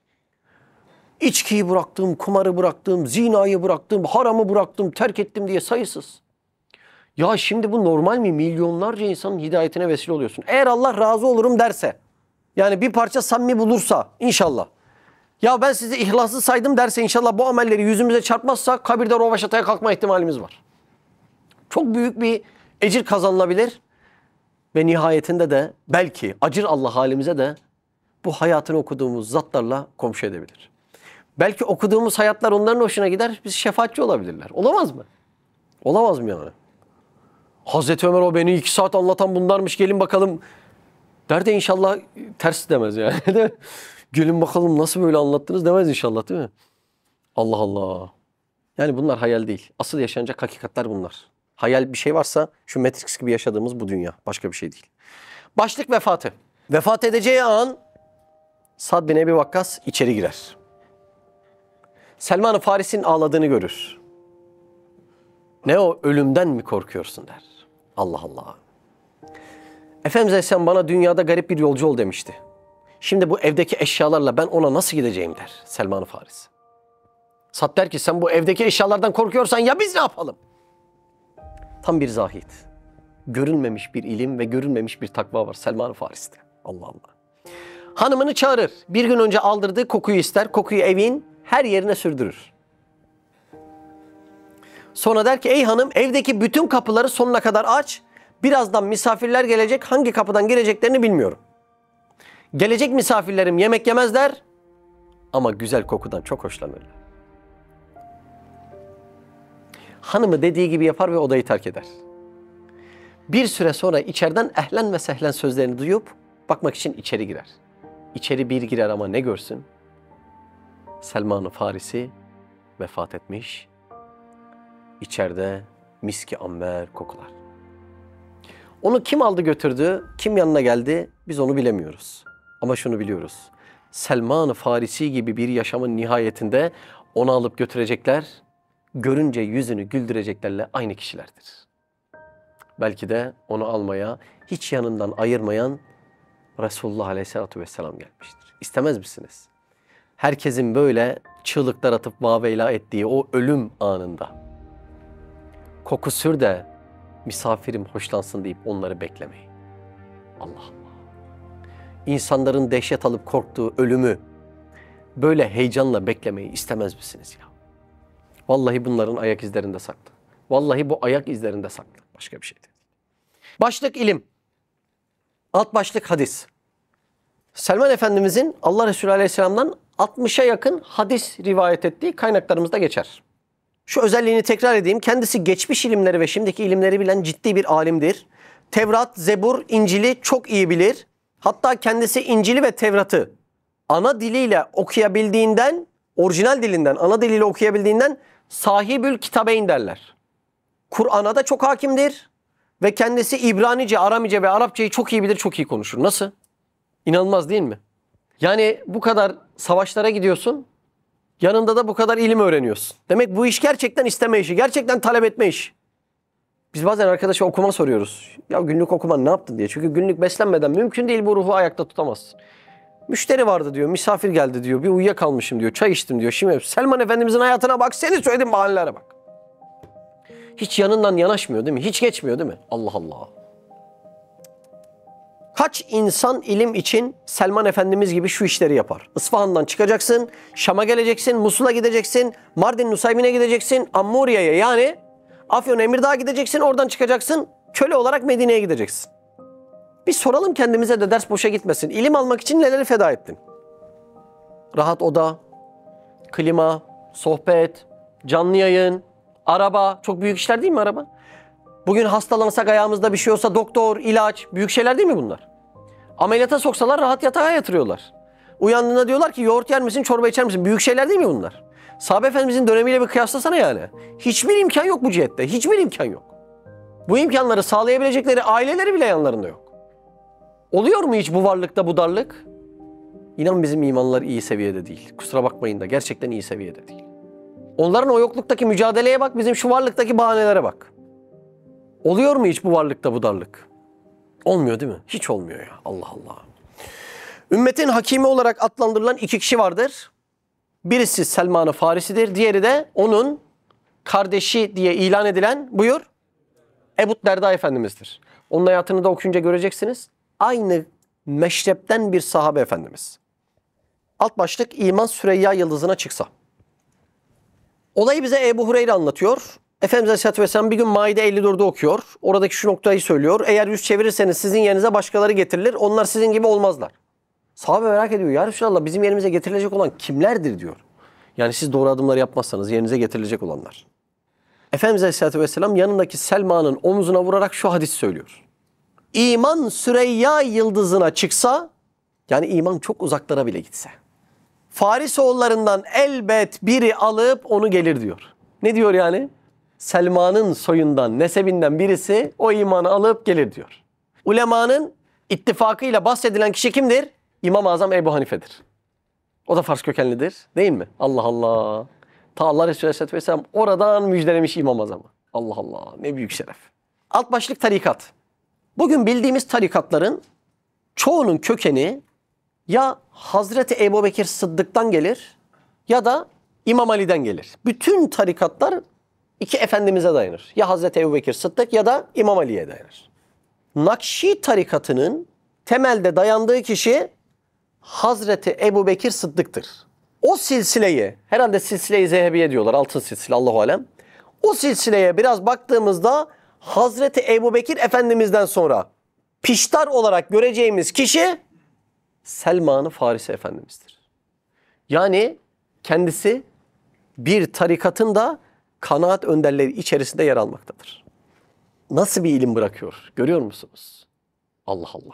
İçkiyi bıraktım, kumarı bıraktım, zinayı bıraktım, haramı bıraktım, terk ettim diye sayısız. Ya şimdi bu normal mi? Milyonlarca insanın hidayetine vesile oluyorsun. Eğer Allah razı olurum derse, yani bir parça samimi bulursa inşallah. Ya ben sizi ihlaslı saydım derse inşallah bu amelleri yüzümüze çarpmazsa kabirde rovaşataya kalkma ihtimalimiz var. Çok büyük bir ecir kazanılabilir. Ve nihayetinde de belki acır Allah halimize de bu hayatını okuduğumuz zatlarla komşu edebilir. Belki okuduğumuz hayatlar onların hoşuna gider, biz şefaatçi olabilirler. Olamaz mı? Olamaz mı yani? Hazreti Ömer o beni 2 saat anlatan bunlarmış gelin bakalım der de inşallah ters demez yani. Gelin bakalım nasıl böyle anlattınız demez inşallah değil mi? Allah Allah. Yani bunlar hayal değil. Asıl yaşanacak hakikatler bunlar. Hayal bir şey varsa şu Matrix gibi yaşadığımız bu dünya. Başka bir şey değil. Başlık vefatı. Vefat edeceği an Sad bin Ebi Vakkas içeri girer. Selman-ı Faris'in ağladığını görür. Ne o ölümden mi korkuyorsun der. Allah Allah. Efendimiz Aleyhisselam bana dünyada garip bir yolcu ol demişti. Şimdi bu evdeki eşyalarla ben ona nasıl gideceğim der Selman-ı Faris. Sad der ki sen bu evdeki eşyalardan korkuyorsan ya biz ne yapalım? Tam bir zahid. Görülmemiş bir ilim ve görülmemiş bir takva var Selman-ı Faris'te. Allah Allah. Hanımını çağırır. Bir gün önce aldırdığı kokuyu ister. Kokuyu evin her yerine sürdürür. Sonra der ki ey hanım evdeki bütün kapıları sonuna kadar aç. Birazdan misafirler gelecek. Hangi kapıdan gireceklerini bilmiyorum. Gelecek misafirlerim yemek yemezler. Ama güzel kokudan çok hoşlanırlar. Hanımı dediği gibi yapar ve odayı terk eder. Bir süre sonra içeriden ehlen ve sehlen sözlerini duyup bakmak için içeri girer. İçeri bir girer ama ne görsün? Selman-ı Farisi vefat etmiş. İçeride miski amber kokular. Onu kim aldı götürdü, kim yanına geldi biz onu bilemiyoruz. Ama şunu biliyoruz. Selman-ı Farisi gibi bir yaşamın nihayetinde onu alıp götürecekler. Görünce yüzünü güldüreceklerle aynı kişilerdir. Belki de onu almaya hiç yanından ayırmayan Resulullah Aleyhisselatü Vesselam gelmiştir. İstemez misiniz? Herkesin böyle çığlıklar atıp vaveyla ettiği o ölüm anında koku sür de misafirim hoşlansın deyip onları beklemeyin. Allah Allah. İnsanların dehşet alıp korktuğu ölümü böyle heyecanla beklemeyi istemez misiniz ya? Vallahi bunların ayak izlerinde saklı. Vallahi bu ayak izlerinde saklı. Başka bir şey değil. Başlık ilim. Alt başlık hadis. Selman Efendimizin Allah Resulü Aleyhisselam'dan 60'a yakın hadis rivayet ettiği kaynaklarımızda geçer. Şu özelliğini tekrar edeyim. Kendisi geçmiş ilimleri ve şimdiki ilimleri bilen ciddi bir alimdir. Tevrat, Zebur, İncil'i çok iyi bilir. Hatta kendisi İncil'i ve Tevrat'ı ana diliyle okuyabildiğinden, orijinal dilinden, ana diliyle okuyabildiğinden sahibül kitabeyn derler. Kur'an'a da çok hakimdir ve kendisi İbranice, Aramice ve Arapçayı çok iyi bilir, çok iyi konuşur. Nasıl? İnanılmaz değil mi? Yani bu kadar savaşlara gidiyorsun, yanında da bu kadar ilim öğreniyorsun. Demek bu iş gerçekten isteme işi, gerçekten talep etme işi. Biz bazen arkadaşa okuma soruyoruz. Ya günlük okuman ne yaptın diye. Çünkü günlük beslenmeden mümkün değil bu ruhu ayakta tutamazsın. Müşteri vardı diyor, misafir geldi diyor, bir uyuyakalmışım diyor, çay içtim diyor. Şimdi Selman Efendimizin hayatına bak, senin söylediğin bahanelere bak. Hiç yanından yanaşmıyor değil mi? Hiç geçmiyor değil mi? Allah Allah. Kaç insan ilim için Selman Efendimiz gibi şu işleri yapar? İsfahan'dan çıkacaksın, Şam'a geleceksin, Musul'a gideceksin, Mardin Nusaybin'e gideceksin, Ammuriye'ye yani Afyon Emirdağ'a gideceksin, oradan çıkacaksın, köle olarak Medine'ye gideceksin. Bir soralım kendimize de ders boşa gitmesin. İlim almak için neleri feda ettin? Rahat oda, klima, sohbet, canlı yayın, araba. Çok büyük işler değil mi araba? Bugün hastalanırsak, ayağımızda bir şey olsa doktor, ilaç, büyük şeyler değil mi bunlar? Ameliyata soksalar rahat yatağa yatırıyorlar. Uyandığında diyorlar ki yoğurt yer misin, çorba içer misin? Büyük şeyler değil mi bunlar? Sahabe Efendimizin dönemiyle bir kıyaslasana yani. Hiçbir imkan yok bu cihette. Hiçbir imkan yok. Bu imkanları sağlayabilecekleri aileleri bile yanlarında yok. Oluyor mu hiç bu varlıkta bu darlık? İnan bizim imanlar iyi seviyede değil. Kusura bakmayın da gerçekten iyi seviyede değil. Onların o yokluktaki mücadeleye bak, bizim şu varlıktaki bahanelere bak. Oluyor mu hiç bu varlıkta bu darlık? Olmuyor değil mi? Hiç olmuyor ya. Allah Allah. Ümmetin hakimi olarak adlandırılan iki kişi vardır. Birisi Selman-ı Farisi'dir. Diğeri de onun kardeşi diye ilan edilen, buyur, Ebu Derda Efendimiz'dir. Onun hayatını da okuyunca göreceksiniz. Aynı meşrepten bir sahabe efendimiz. Alt başlık iman Süreyya yıldızına çıksa. Olayı bize Ebu Hureyre anlatıyor. Efendimiz Aleyhisselatü Vesselam bir gün Maide 54'ü okuyor. Oradaki şu noktayı söylüyor. Eğer yüz çevirirseniz sizin yerinize başkaları getirilir. Onlar sizin gibi olmazlar. Sahabe merak ediyor. Ya Resulallah bizim yerimize getirilecek olan kimlerdir diyor. Yani siz doğru adımları yapmazsanız yerinize getirilecek olanlar. Efendimiz Aleyhisselatü Vesselam yanındaki Selma'nın omzuna vurarak şu hadis söylüyor. İman Süreyya yıldızına çıksa, yani iman çok uzaklara bile gitse, Faris oğullarından elbet biri alıp onu gelir diyor. Ne diyor yani? Selma'nın soyundan, nesebinden birisi o imanı alıp gelir diyor. Ulemanın ittifakıyla bahsedilen kişi kimdir? İmam-ı Azam Ebu Hanife'dir. O da Fars kökenlidir değil mi? Allah Allah. Ta Allah Resulü Aleyhisselatü Vesselam oradan müjdelemiş İmam-ı Azam'ı. Allah Allah, ne büyük şeref. Alt başlık tarikat. Bugün bildiğimiz tarikatların çoğunun kökeni ya Hazreti Ebubekir Sıddık'tan gelir ya da İmam Ali'den gelir. Bütün tarikatlar iki efendimize dayanır. Ya Hazreti Ebubekir Sıddık ya da İmam Ali'ye dayanır. Nakşi tarikatının temelde dayandığı kişi Hazreti Ebubekir Sıddık'tır. O silsileyi, herhalde silsile-i Zehebiye diyorlar, altın silsile, Allahu alem. O silsileye biraz baktığımızda Hazreti Ebubekir Efendimiz'den sonra piştar olarak göreceğimiz kişi Selman-ı Farisi Efendimiz'dir. Yani kendisi bir tarikatın da kanaat önderleri içerisinde yer almaktadır. Nasıl bir ilim bırakıyor? Görüyor musunuz? Allah Allah.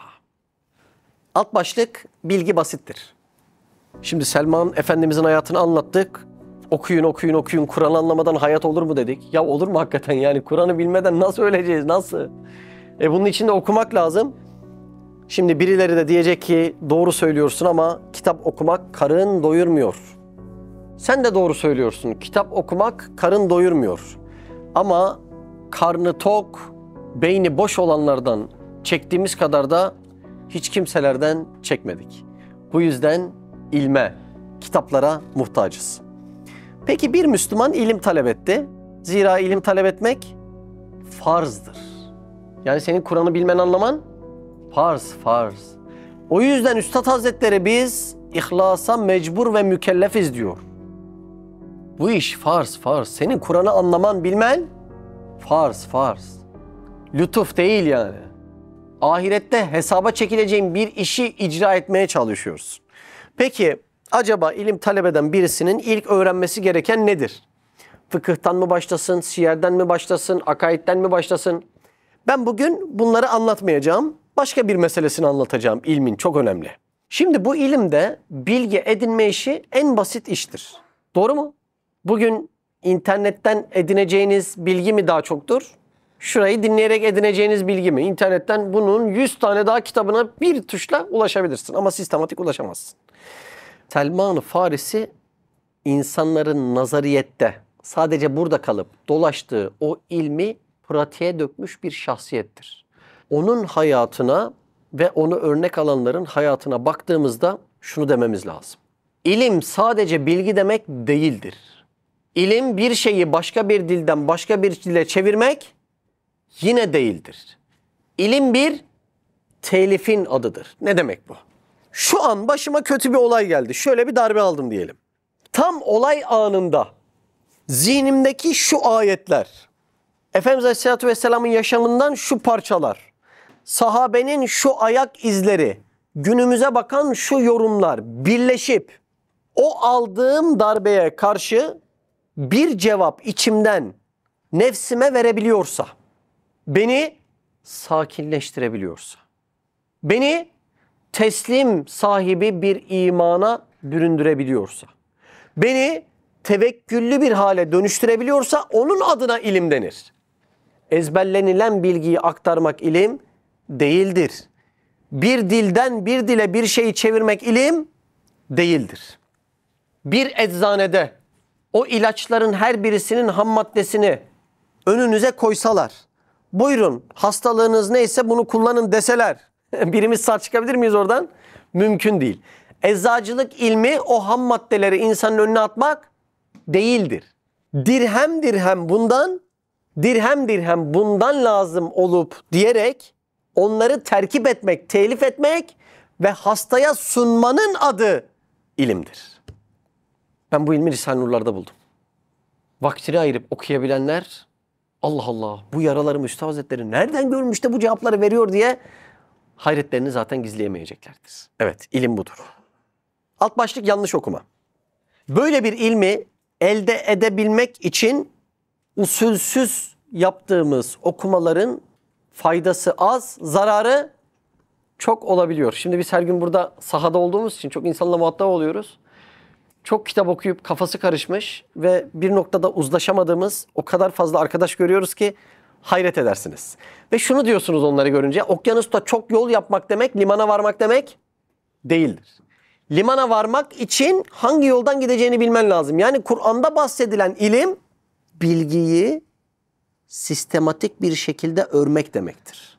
Alt başlık bilgi basittir. Şimdi Selman Efendimizin hayatını anlattık. Okuyun okuyun okuyun, Kur'an anlamadan hayat olur mu dedik. Ya olur mu hakikaten, yani Kur'an'ı bilmeden nasıl öleceğiz, nasıl? Bunun için de okumak lazım. Şimdi birileri de diyecek ki doğru söylüyorsun ama kitap okumak karın doyurmuyor. Sen de doğru söylüyorsun, kitap okumak karın doyurmuyor. Ama karnı tok, beyni boş olanlardan çektiğimiz kadar da hiç kimselerden çekmedik. Bu yüzden ilme, kitaplara muhtacız. Peki bir Müslüman ilim talep etti. Zira ilim talep etmek farzdır. Yani senin Kur'an'ı bilmen, anlaman farz. O yüzden Üstad Hazretleri biz ihlasa mecbur ve mükellefiz diyor. Bu iş farz. Senin Kur'an'ı anlaman, bilmen farz. Lütuf değil yani. Ahirette hesaba çekileceğin bir işi icra etmeye çalışıyoruz. Peki acaba ilim talep eden birisinin ilk öğrenmesi gereken nedir? Fıkıhtan mı başlasın, siyerden mi başlasın, akaidden mi başlasın? Ben bugün bunları anlatmayacağım. başka bir meselesini anlatacağım ilmin, çok önemli. Şimdi bu ilimde bilgi edinme işi en basit iştir. Doğru mu? Bugün internetten edineceğiniz bilgi mi daha çoktur? Şurayı dinleyerek edineceğiniz bilgi mi? İnternetten bunun 100 tane daha kitabına bir tuşla ulaşabilirsin ama sistematik ulaşamazsın. Selman-ı Farisi insanların nazariyette sadece burada kalıp dolaştığı o ilmi pratiğe dökmüş bir şahsiyettir. Onun hayatına ve onu örnek alanların hayatına baktığımızda şunu dememiz lazım. İlim sadece bilgi demek değildir. İlim bir şeyi başka bir dilden başka bir dile çevirmek yine değildir. İlim bir telifin adıdır. Ne demek bu? Şu an başıma kötü bir olay geldi. Şöyle bir darbe aldım diyelim. Tam olay anında zihnimdeki şu ayetler, Efendimiz Aleyhisselatü Vesselam'ın yaşamından şu parçalar, sahabenin şu ayak izleri, günümüze bakan şu yorumlar birleşip o aldığım darbeye karşı bir cevap içimden nefsime verebiliyorsa, beni sakinleştirebiliyorsa, beni teslim sahibi bir imana büründürebiliyorsa, beni tevekküllü bir hale dönüştürebiliyorsa onun adına ilim denir. Ezberlenilen bilgiyi aktarmak ilim değildir. Bir dilden bir dile bir şeyi çevirmek ilim değildir. Bir eczanede o ilaçların her birisinin ham maddesini önünüze koysalar, buyurun hastalığınız neyse bunu kullanın deseler, birimiz sağ çıkabilir miyiz oradan? Mümkün değil. Eczacılık ilmi o ham maddeleri insanın önüne atmak değildir. Dirhem dirhem bundan, dirhem dirhem bundan lazım olup diyerek onları terkip etmek, telif etmek ve hastaya sunmanın adı ilimdir. Ben bu ilmi Risale-i Nurlar'da buldum. Vaktini ayırıp okuyabilenler, Allah Allah bu yaraları Mustafa Hazretleri nereden görmüş de bu cevapları veriyor diye hayretlerini zaten gizleyemeyeceklerdir. Evet, ilim budur. Alt başlık yanlış okuma. Böyle bir ilmi elde edebilmek için usulsüz yaptığımız okumaların faydası az, zararı çok olabiliyor. Şimdi biz her gün burada sahada olduğumuz için çok insanla muhatap oluyoruz. Çok kitap okuyup kafası karışmış ve bir noktada uzlaşamadığımız o kadar fazla arkadaş görüyoruz ki hayret edersiniz. Ve şunu diyorsunuz onları görünce, okyanusta çok yol yapmak demek, limana varmak demek değildir. Limana varmak için hangi yoldan gideceğini bilmen lazım. Yani Kur'an'da bahsedilen ilim, bilgiyi sistematik bir şekilde örmek demektir.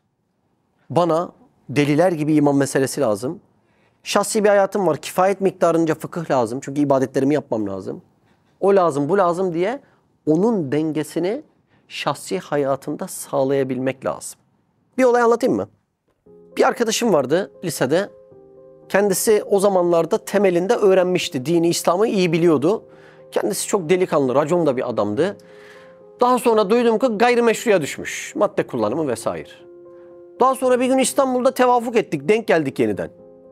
Bana deliler gibi iman meselesi lazım. Şahsi bir hayatım var. Kifayet miktarınca fıkıh lazım. Çünkü ibadetlerimi yapmam lazım. O lazım, bu lazım diye onun dengesini şahsi hayatında sağlayabilmek lazım. Bir olay anlatayım mı? Bir arkadaşım vardı lisede. Kendisi o zamanlarda temelinde öğrenmişti. Dini, İslam'ı iyi biliyordu. Kendisi çok delikanlı, racon da bir adamdı. Daha sonra duydum ki gayrimeşruya düşmüş. Madde kullanımı vesaire. Daha sonra bir gün İstanbul'da tevafuk ettik. Denk geldik yeniden.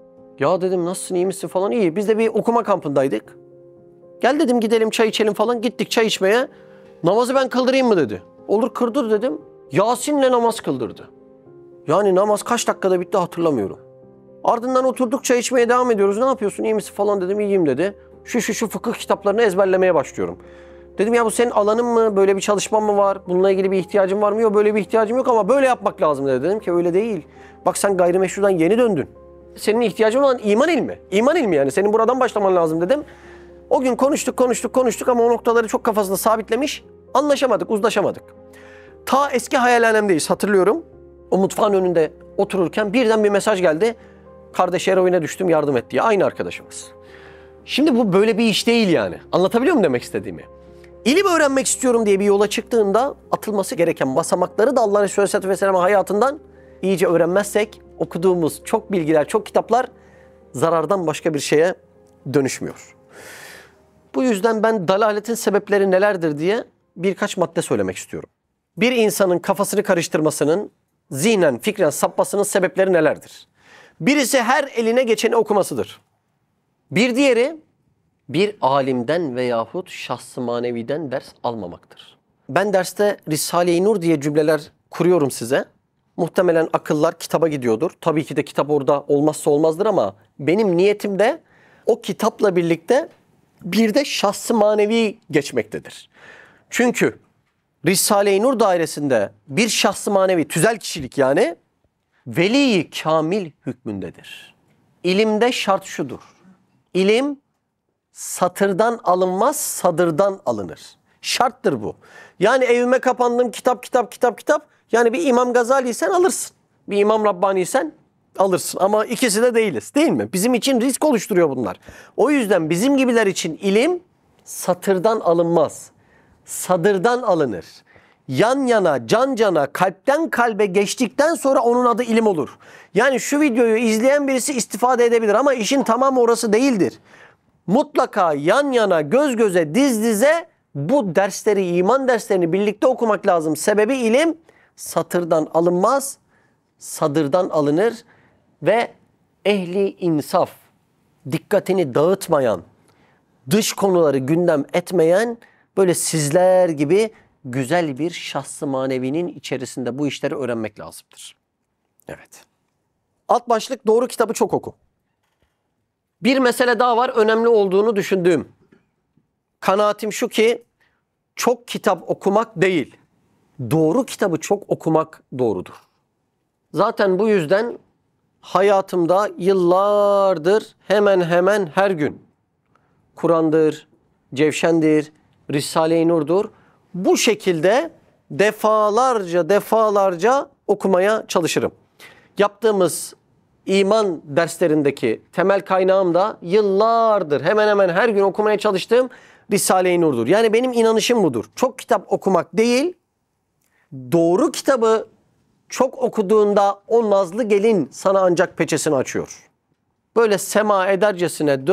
Ya dedim nasılsın, iyi misin falan. İyi. Biz de bir okuma kampındaydık. Gel dedim gidelim çay içelim falan. Gittik çay içmeye. Namazı ben kıldırayım mı dedi. Olur kıldır dedim. Yasin'le namaz kıldırdı. Yani namaz kaç dakikada bitti hatırlamıyorum. Ardından oturduk çay içmeye devam ediyoruz. Ne yapıyorsun, iyi misin falan dedim. İyiyim dedi. Şu fıkıh kitaplarını ezberlemeye başlıyorum. Dedim ya bu senin alanın mı? Böyle bir çalışman mı var? Bununla ilgili bir ihtiyacın var mı? Yok böyle bir ihtiyacım yok ama böyle yapmak lazım dedi. Dedim ki öyle değil. Bak sen gayrimeşrudan yeni döndün. Senin ihtiyacın olan iman ilmi. İman ilmi yani. Senin buradan başlaman lazım dedim. O gün konuştuk ama o noktaları çok kafasında sabitlemiş. Anlaşamadık, uzlaşamadık. Ta eski hayalhanemdeyiz hatırlıyorum. O mutfağın önünde otururken birden bir mesaj geldi. Kardeş eroine düştüm yardım et diye. Aynı arkadaşımız. Şimdi bu böyle bir iş değil yani. Anlatabiliyor muyum demek istediğimi? İlim öğrenmek istiyorum diye bir yola çıktığında atılması gereken basamakları da Allah Resulü Aleyhisselatü Vesselam'ın hayatından iyice öğrenmezsek okuduğumuz çok bilgiler, çok kitaplar zarardan başka bir şeye dönüşmüyor. Bu yüzden ben dalaletin sebepleri nelerdir diye birkaç madde söylemek istiyorum. Bir insanın kafasını karıştırmasının, zihnen, fikren sapmasının sebepleri nelerdir? Birisi her eline geçeni okumasıdır. Bir diğeri bir alimden veyahut şahs-ı maneviden ders almamaktır. Ben derste Risale-i Nur diye cümleler kuruyorum size. Muhtemelen akıllar kitaba gidiyordur. Tabii ki de kitap orada olmazsa olmazdır ama benim niyetim de o kitapla birlikte bir de şahs-ı manevi geçmektedir. Çünkü Risale-i Nur dairesinde bir şahs-ı manevi, tüzel kişilik yani veli-i kamil hükmündedir. İlimde şart şudur. İlim satırdan alınmaz, sadırdan alınır. Şarttır bu. Yani evime kapandım, kitap. Yani bir İmam Gazali'ysen alırsın. Bir İmam Rabbani'ysen alırsın. Ama ikisi de değiliz, değil mi? Bizim için risk oluşturuyor bunlar. O yüzden bizim gibiler için ilim satırdan alınmaz, sadırdan alınır. Yan yana, can cana, kalpten kalbe geçtikten sonra onun adı ilim olur. Yani şu videoyu izleyen birisi istifade edebilir ama işin tamamı orası değildir. Mutlaka yan yana, göz göze, diz dize bu dersleri, iman derslerini birlikte okumak lazım. Sebebi ilim satırdan alınmaz, sadırdan alınır ve ehli insaf, dikkatini dağıtmayan, dış konuları gündem etmeyen, böyle sizler gibi güzel bir şahs-ı manevinin içerisinde bu işleri öğrenmek lazımdır. Evet. Alt başlık doğru kitabı çok oku. Bir mesele daha var önemli olduğunu düşündüğüm. Kanaatim şu ki çok kitap okumak değil, doğru kitabı çok okumak doğrudur. Zaten bu yüzden hayatımda yıllardır hemen her gün Kur'an'dır, Cevşen'dir, Risale-i Nur'dur. Bu şekilde defalarca okumaya çalışırım. Yaptığımız iman derslerindeki temel kaynağım da yıllardır hemen her gün okumaya çalıştığım Risale-i Nur'dur. Yani benim inanışım budur. Çok kitap okumak değil, doğru kitabı çok okuduğunda o nazlı gelin sana ancak peçesini açıyor. Böyle sema edercesine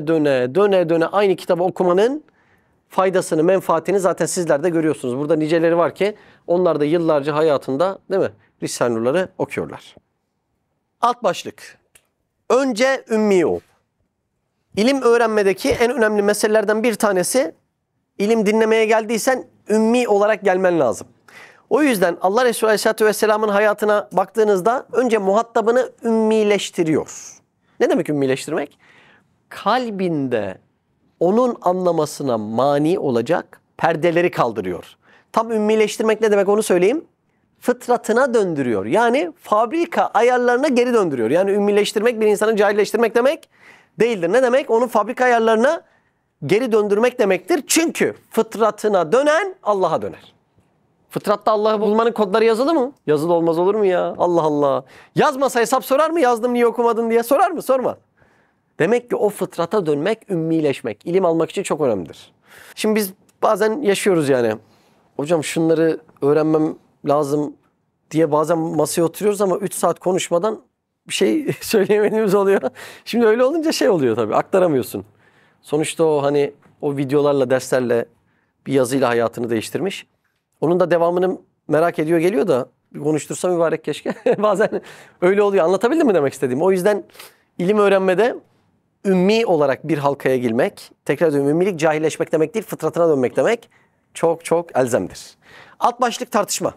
döne aynı kitabı okumanın faydasını, menfaatini zaten sizler de görüyorsunuz. Burada niceleri var ki onlar da yıllarca hayatında, değil mi, Risale-i Nur'ları okuyorlar. Alt başlık. Önce ümmi ol. İlim öğrenmedeki en önemli meselelerden bir tanesi, ilim dinlemeye geldiysen ümmi olarak gelmen lazım. O yüzden Allah Resulü Aleyhisselatü Vesselam'ın hayatına baktığınızda önce muhatabını ümmileştiriyor. Ne demek ümmileştirmek? Kalbinde onun anlamasına mani olacak perdeleri kaldırıyor. Tam ümmileştirmek ne demek onu söyleyeyim. Fıtratına döndürüyor. Yani fabrika ayarlarına geri döndürüyor. Yani ümmileştirmek bir insanı cahilleştirmek demek değildir. Ne demek? Onun fabrika ayarlarına geri döndürmek demektir. Çünkü fıtratına dönen Allah'a döner. Fıtratta Allah'ı bulmanın kodları yazılı mı? Yazılı olmaz olur mu ya? Allah Allah. Yazmasa hesap sorar mı? Yazdım niye okumadın diye sorar mı? Sormaz. Demek ki o fıtrata dönmek, ümmileşmek, ilim almak için çok önemlidir. Şimdi biz bazen yaşıyoruz yani. Hocam şunları öğrenmem lazım diye bazen masaya oturuyoruz ama 3 saat konuşmadan bir şey söyleyemediğimiz oluyor. Şimdi öyle olunca şey oluyor tabii, aktaramıyorsun. Sonuçta o hani o videolarla, derslerle bir yazıyla hayatını değiştirmiş. Onun da devamını merak ediyor geliyor da bir konuştursam mübarek keşke. Bazen öyle oluyor. Anlatabildim mi demek istediğim? O yüzden ilim öğrenmede ümmi olarak bir halkaya girmek, tekrar diyorum ümmilik cahilleşmek demek değil, fıtratına dönmek demek çok elzemdir. Alt başlık tartışma.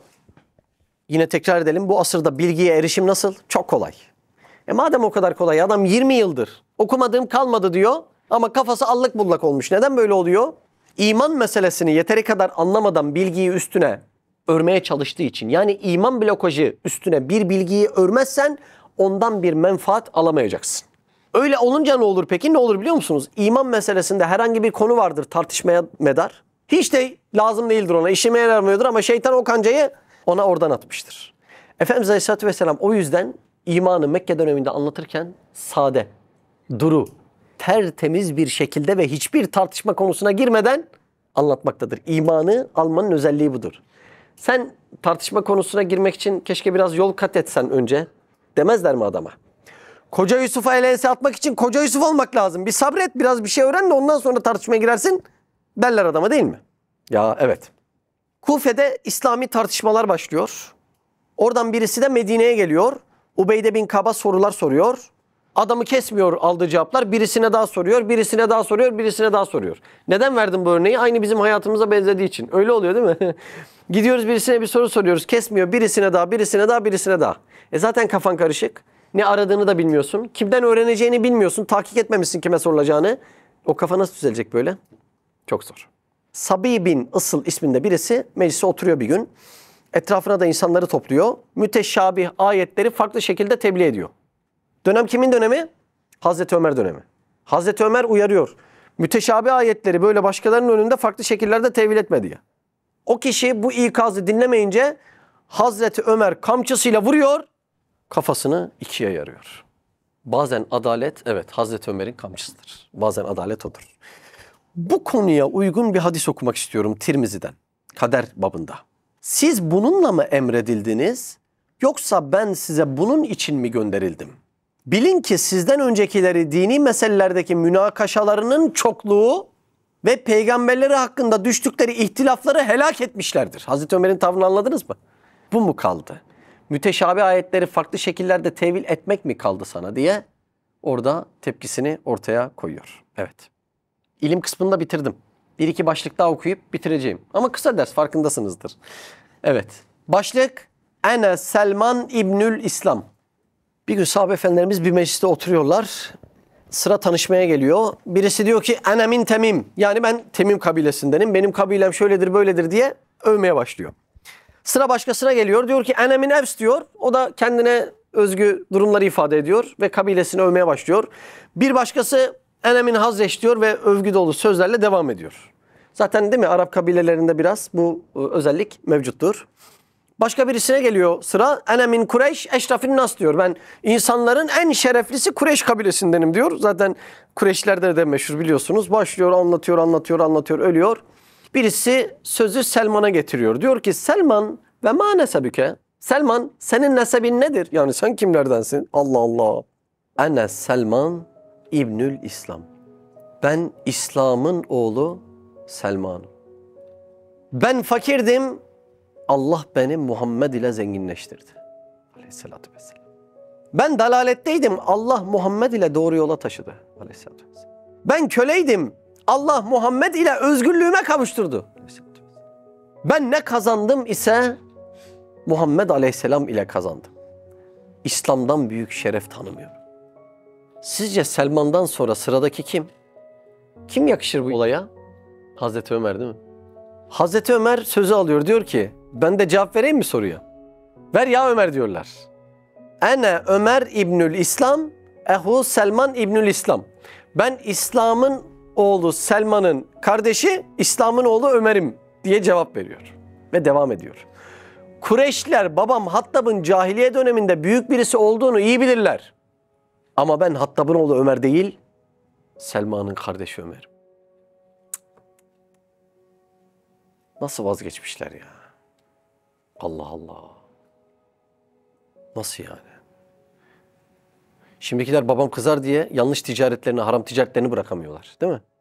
Yine tekrar edelim, bu asırda bilgiye erişim nasıl? Çok kolay. Madem o kadar kolay, adam 20 yıldır okumadığım kalmadı diyor ama kafası allak bullak olmuş. Neden böyle oluyor? İman meselesini yeteri kadar anlamadan bilgiyi üstüne örmeye çalıştığı için. Yani iman blokajı üstüne bir bilgiyi örmezsen ondan bir menfaat alamayacaksın. Öyle olunca ne olur peki? Ne olur biliyor musunuz? İman meselesinde herhangi bir konu vardır tartışmaya medar. Hiç de lazım değildir ona. İşime yaramıyordur ama şeytan o kancayı ona oradan atmıştır. Efendimiz Aleyhisselatü Vesselam o yüzden imanı Mekke döneminde anlatırken sade, duru, tertemiz bir şekilde ve hiçbir tartışma konusuna girmeden anlatmaktadır. İmanı almanın özelliği budur. Sen tartışma konusuna girmek için keşke biraz yol kat etsen önce demezler mi adama? Koca Yusuf'a el ense atmak için Koca Yusuf olmak lazım. Bir sabret, biraz bir şey öğren de ondan sonra tartışmaya girersin derler adama, değil mi? Ya evet. Kufe'de İslami tartışmalar başlıyor. Oradan birisi de Medine'ye geliyor. Ubeyde bin Kab'a sorular soruyor. Adamı kesmiyor aldığı cevaplar. Birisine daha soruyor, birisine daha soruyor, birisine daha soruyor. Neden verdim bu örneği? Aynı bizim hayatımıza benzediği için. Öyle oluyor değil mi? Gidiyoruz birisine bir soru soruyoruz. Kesmiyor. Birisine daha, birisine daha, birisine daha. Zaten kafan karışık. Ne aradığını da bilmiyorsun. Kimden öğreneceğini bilmiyorsun. Tahkik etmemişsin kime sorulacağını. O kafa nasıl düzelecek böyle? Çok zor. Sabi bin Isıl isminde birisi meclise oturuyor bir gün. Etrafına da insanları topluyor. Müteşabih ayetleri farklı şekilde tebliğ ediyor. Dönem kimin dönemi? Hazreti Ömer dönemi. Hazreti Ömer uyarıyor. Müteşabih ayetleri böyle başkalarının önünde farklı şekillerde tevil etme diye. O kişi bu ikazı dinlemeyince Hazreti Ömer kamçısıyla vuruyor, kafasını ikiye yarıyor. Bazen adalet, evet Hazreti Ömer'in kamçısıdır. Bazen adalet odur. Bu konuya uygun bir hadis okumak istiyorum Tirmizi'den, kader babında. Siz bununla mı emredildiniz, yoksa ben size bunun için mi gönderildim? Bilin ki sizden öncekileri dini meselelerdeki münakaşalarının çokluğu ve peygamberleri hakkında düştükleri ihtilafları helak etmişlerdir. Hazreti Ömer'in tavrını anladınız mı? Bu mu kaldı? Müteşabih ayetleri farklı şekillerde tevil etmek mi kaldı sana diye orada tepkisini ortaya koyuyor. Evet. İlim kısmını da bitirdim. Bir iki başlık daha okuyup bitireceğim. Ama kısa ders, farkındasınızdır. Evet. Başlık Ene Selman İbnül İslam. Bir gün sahabe efendilerimiz bir mecliste oturuyorlar. Sıra tanışmaya geliyor. Birisi diyor ki Ene min Temim. Yani ben Temim kabilesindenim. Benim kabilem şöyledir böyledir diye övmeye başlıyor. Sıra başkasına geliyor. Diyor ki Ene min Evs diyor. O da kendine özgü durumları ifade ediyor ve kabilesini övmeye başlıyor. Bir başkası Ene min Hazreç diyor ve övgü dolu sözlerle devam ediyor. Zaten değil mi Arap kabilelerinde biraz bu özellik mevcuttur. Başka birisine geliyor sıra. Ene min Kureyş eşrafin nas diyor. Ben insanların en şereflisi Kureyş kabilesindenim diyor. Zaten Kureyşlerde de meşhur biliyorsunuz. Başlıyor anlatıyor ölüyor. Birisi sözü Selman'a getiriyor. Diyor ki Selman ve ma nesebüke. Selman senin nesebin nedir? Yani sen kimlerdensin? Allah Allah. Ene Selman İbnül İslam. Ben İslam'ın oğlu Selman'ım. Ben fakirdim. Allah beni Muhammed ile zenginleştirdi. Aleyhissalatü vesselam. Ben dalaletteydim. Allah Muhammed ile doğru yola taşıdı. Aleyhissalatü vesselam. Ben köleydim. Allah Muhammed ile özgürlüğüme kavuşturdu. Aleyhissalatü vesselam. Ben ne kazandım ise Muhammed Aleyhisselam ile kazandım. İslam'dan büyük şeref tanımıyorum. Sizce Selman'dan sonra sıradaki kim? Kim yakışır bu olaya? Hazreti Ömer değil mi? Hazreti Ömer sözü alıyor. Diyor ki ben de cevap vereyim mi soruya? Ver ya Ömer diyorlar. Ene Ömer İbnül İslam, ehu Selman İbnül İslam. Ben İslam'ın oğlu Selman'ın kardeşi, İslam'ın oğlu Ömer'im diye cevap veriyor. Ve devam ediyor. Kureyşliler babam Hattab'ın cahiliye döneminde büyük birisi olduğunu iyi bilirler. Ama ben Hattab'ın oğlu Ömer değil, Selman'ın kardeşi Ömer'im. Nasıl vazgeçmişler ya? Allah Allah. Nasıl yani? Şimdikiler babam kızar diye yanlış ticaretlerini, haram ticaretlerini bırakamıyorlar. Değil mi?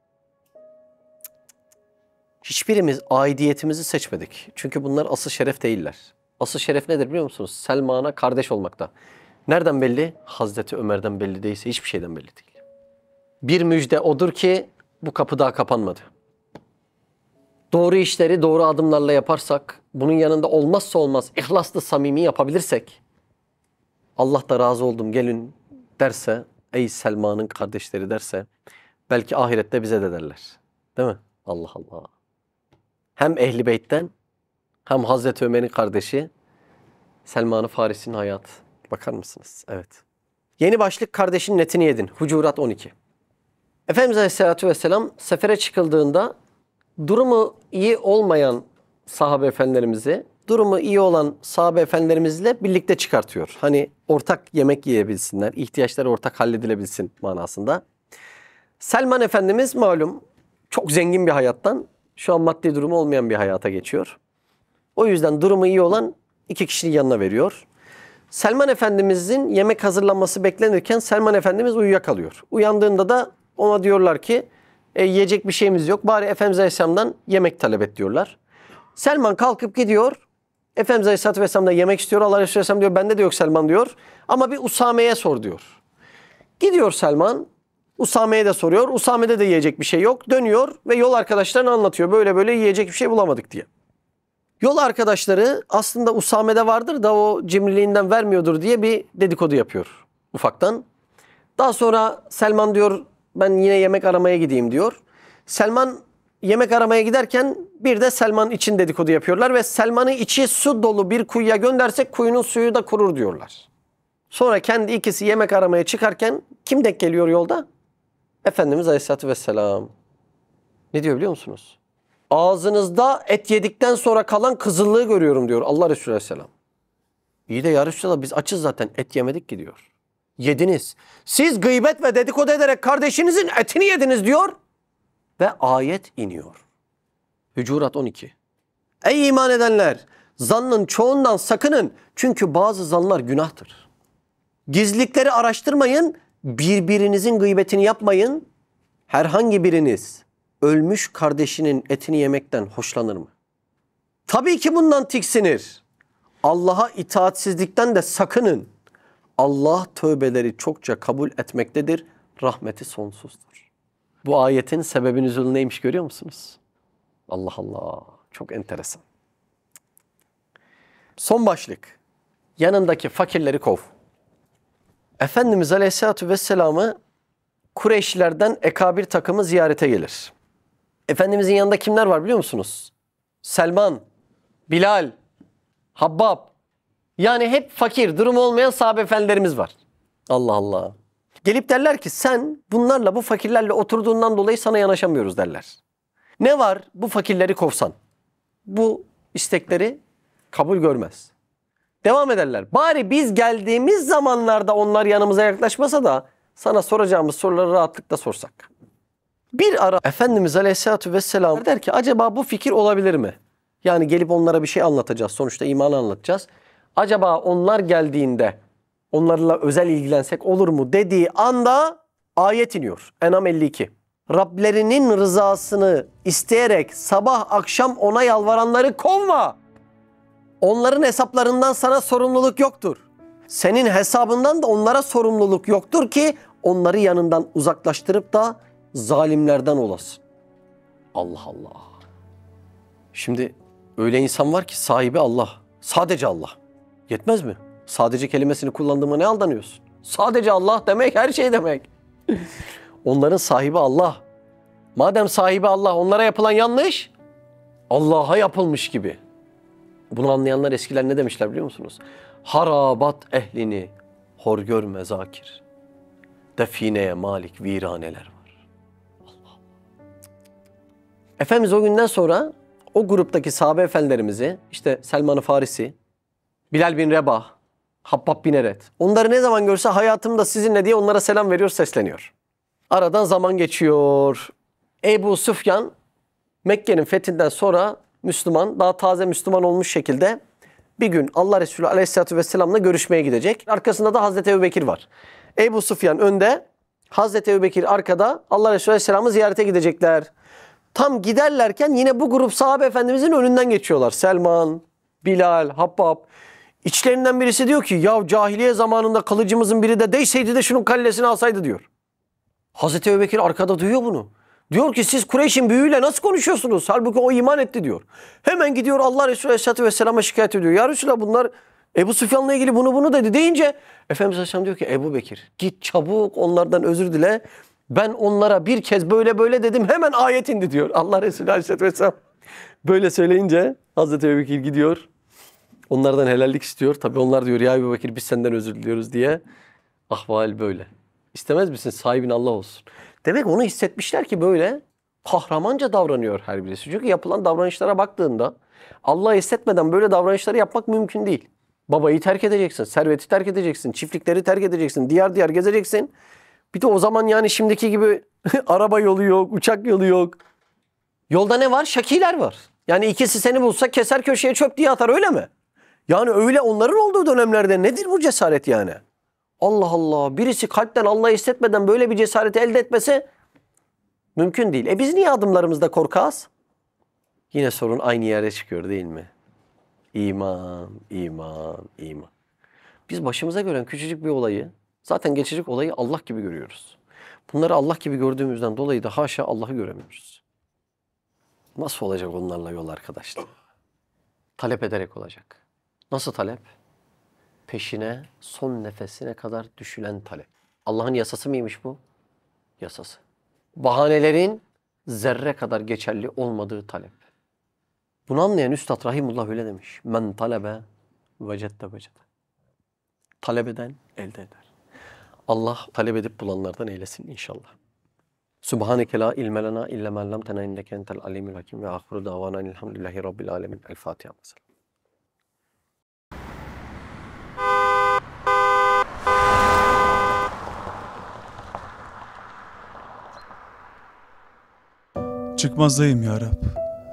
Hiçbirimiz aidiyetimizi seçmedik. Çünkü bunlar asıl şeref değiller. Asıl şeref nedir biliyor musunuz? Selman'a kardeş olmakta. Nereden belli? Hazreti Ömer'den belli değilse hiçbir şeyden belli değil. Bir müjde odur ki bu kapı daha kapanmadı. Doğru işleri doğru adımlarla yaparsak, bunun yanında olmazsa olmaz ihlaslı samimi yapabilirsek, Allah da razı oldum gelin derse, ey Selman'ın kardeşleri derse, belki ahirette bize de derler. Değil mi? Allah Allah. Hem Ehl-i Beyt'ten hem Hazreti Ömer'in kardeşi Selman-ı Farisi'nin hayatı. Bakar mısınız? Evet. Yeni başlık kardeşin netini yedin. Hucurat 12. Efendimiz Aleyhisselatü Vesselam sefere çıkıldığında durumu iyi olmayan sahabe efendilerimizi, durumu iyi olan sahabe efendilerimizle birlikte çıkartıyor. Hani ortak yemek yiyebilsinler, ihtiyaçları ortak halledilebilsin manasında. Selman Efendimiz malum çok zengin bir hayattan şu an maddi durumu olmayan bir hayata geçiyor. O yüzden durumu iyi olan iki kişinin yanına veriyor. Selman Efendimizin yemek hazırlanması beklenirken Selman Efendimiz uyuyakalıyor. Uyandığında da ona diyorlar ki yiyecek bir şeyimiz yok. Bari Efendimiz Aleyhisselam'dan yemek talep et diyorlar. Selman kalkıp gidiyor. Efendimiz Aleyhisselatü Vesselam da yemek istiyor. Allah Resulü Aleyhisselam diyor bende de yok Selman diyor. Ama bir Usame'ye sor diyor. Gidiyor Selman. Usame'ye de soruyor. Usame'de de yiyecek bir şey yok. Dönüyor ve yol arkadaşlarına anlatıyor. Böyle böyle yiyecek bir şey bulamadık diye. Yol arkadaşları aslında Usame'de vardır da o cimriliğinden vermiyordur diye bir dedikodu yapıyor ufaktan. Daha sonra Selman diyor ben yine yemek aramaya gideyim diyor. Selman yemek aramaya giderken bir de Selman için dedikodu yapıyorlar ve Selman'ı içi su dolu bir kuyuya göndersek kuyunun suyu da kurur diyorlar. Sonra kendi ikisi yemek aramaya çıkarken kim denk geliyor yolda? Efendimiz Aleyhisselatü Vesselam. Ne diyor biliyor musunuz? Ağzınızda et yedikten sonra kalan kızıllığı görüyorum diyor Allah Resulü Aleyhisselam. İyi de ya Resulallah biz açız zaten et yemedik ki diyor. Yediniz. Siz gıybet ve dedikodu ederek kardeşinizin etini yediniz diyor. Ve ayet iniyor. Hucurat 12. Ey iman edenler! Zannın çoğundan sakının. Çünkü bazı zanlar günahtır. Gizlilikleri araştırmayın. Birbirinizin gıybetini yapmayın. Herhangi biriniz ölmüş kardeşinin etini yemekten hoşlanır mı? Tabii ki bundan tiksinir. Allah'a itaatsizlikten de sakının. Allah tövbeleri çokça kabul etmektedir. Rahmeti sonsuzdur. Bu ayetin sebebi nüzulü neymiş görüyor musunuz? Allah Allah. Çok enteresan. Son başlık. Yanındaki fakirleri kov. Efendimiz Aleyhisselatü Vesselam'ı Kureyşlilerden ekabir takımı ziyarete gelir. Efendimizin yanında kimler var biliyor musunuz? Selman, Bilal, Habbab. Yani hep fakir, durumu olmayan sahabe efendilerimiz var. Allah Allah. Gelip derler ki sen bunlarla bu fakirlerle oturduğundan dolayı sana yanaşamıyoruz derler. Ne var bu fakirleri kovsan? Bu istekleri kabul görmez. Devam ederler. Bari biz geldiğimiz zamanlarda onlar yanımıza yaklaşmasa da sana soracağımız soruları rahatlıkla sorsak. Bir ara Efendimiz Aleyhisselatü Vesselam der ki acaba bu fikir olabilir mi? Yani gelip onlara bir şey anlatacağız. Sonuçta imanı anlatacağız. Acaba onlar geldiğinde onlarla özel ilgilensek olur mu dediği anda ayet iniyor. En'am 52. Rablerinin rızasını isteyerek sabah akşam ona yalvaranları kovma. Onların hesaplarından sana sorumluluk yoktur. Senin hesabından da onlara sorumluluk yoktur ki onları yanından uzaklaştırıp da zalimlerden olasın. Allah Allah. Şimdi öyle insan var ki sahibi Allah. Sadece Allah. Yetmez mi? Sadece kelimesini kullandığıma ne aldanıyorsun? Sadece Allah demek her şey demek. Onların sahibi Allah. Madem sahibi Allah onlara yapılan yanlış Allah'a yapılmış gibi. Bunu anlayanlar eskiler ne demişler biliyor musunuz? Harabat ehlini hor görme zakir. Defineye malik viraneler var. Allah. Efendimiz o günden sonra o gruptaki sahabe efendilerimizi işte Selman-ı Farisi, Bilal bin Rebah, Habbab bin Eret. Onları ne zaman görse hayatımda sizinle diye onlara selam veriyor, sesleniyor. Aradan zaman geçiyor. Ebu Süfyan Mekke'nin fethinden sonra Müslüman, daha taze Müslüman olmuş şekilde bir gün Allah Resulü Aleyhisselatü Vesselam'la görüşmeye gidecek. Arkasında da Hazreti Ebubekir var. Ebu Süfyan önde, Hazreti Ebubekir arkada Allah Resulü Aleyhisselam'ı ziyarete gidecekler. Tam giderlerken yine bu grup sahabe efendimizin önünden geçiyorlar. Selman, Bilal, Habbab. İçlerinden birisi diyor ki ya cahiliye zamanında kılıcımızın biri de değseydi de şunun kallesini alsaydı diyor. Hazreti Ebubekir arkada duyuyor bunu. Diyor ki siz Kureyş'in büyüğüyle nasıl konuşuyorsunuz? Halbuki o iman etti diyor. Hemen gidiyor Allah Resulü Aleyhisselatü Vesselam'a şikayet ediyor. Ya Resulallah bunlar Ebu Süfyan'la ilgili bunu dedi deyince Efendimiz Aleyhisselam diyor ki Ebu Bekir git çabuk onlardan özür dile. Ben onlara bir kez böyle dedim hemen ayet indi diyor. Allah Resulü Aleyhisselatü Vesselam böyle söyleyince Hazreti Ebu Bekir gidiyor. Onlardan helallik istiyor. Tabii onlar diyor ya Ebu Bekir biz senden özür diliyoruz diye. Ahval böyle. İstemez misin sahibin Allah olsun. Demek onu hissetmişler ki böyle kahramanca davranıyor her birisi. Çünkü yapılan davranışlara baktığında Allah'ı hissetmeden böyle davranışları yapmak mümkün değil. Babayı terk edeceksin, serveti terk edeceksin, çiftlikleri terk edeceksin, diyar diyar gezeceksin. Bir de o zaman yani şimdiki gibi araba yolu yok, uçak yolu yok. Yolda ne var? Şakiler var. Yani ikisi seni bulsa keser köşeye çöp diye atar öyle mi? Yani öyle onların olduğu dönemlerde nedir bu cesaret yani? Allah Allah. Birisi kalpten Allah'ı hissetmeden böyle bir cesareti elde etmesi mümkün değil. Biz niye adımlarımızda korkağız? Yine sorun aynı yere çıkıyor değil mi? İman, iman, iman. Biz başımıza gelen küçücük bir olayı Zaten geçecek olayı Allah gibi görüyoruz. Bunları Allah gibi gördüğümüzden dolayı da haşa Allah'ı göremiyoruz. Nasıl olacak onlarla yol arkadaşlar? Talep ederek olacak. Nasıl talep? Peşine son nefesine kadar düşülen talep. Allah'ın yasası mıymış bu? Yasası. Bahanelerin zerre kadar geçerli olmadığı talep. Bunu anlayan Üstad Rahimullah öyle demiş. Men talebe vecette vecede. Talep eden elde eder. Allah talep edip bulanlardan eylesin inşallah. Subhaneke la ilme lena illa ma allamtena inneke entel alimul hakim ve ahiru davana elhamdülillahi rabbil alamin. El Fatiha mesela. Çıkmazdayım ya Rab.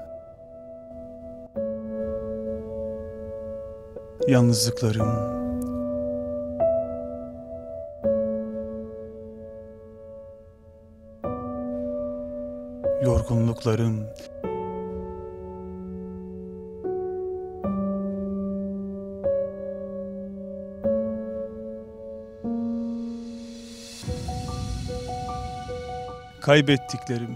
Yalnızlıklarım, yorgunluklarım, kaybettiklerim,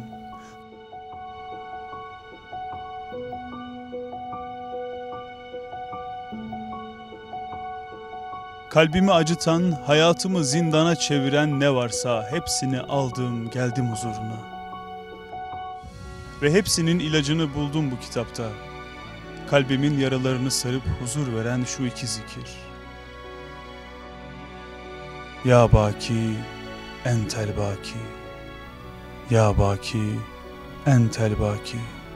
kalbimi acıtan, hayatımı zindana çeviren ne varsa hepsini aldım, geldim huzuruna. Ve hepsinin ilacını buldum bu kitapta. Kalbimin yaralarını sarıp huzur veren şu iki zikir. Ya Baki, entel baki. Ya Baki, entel baki.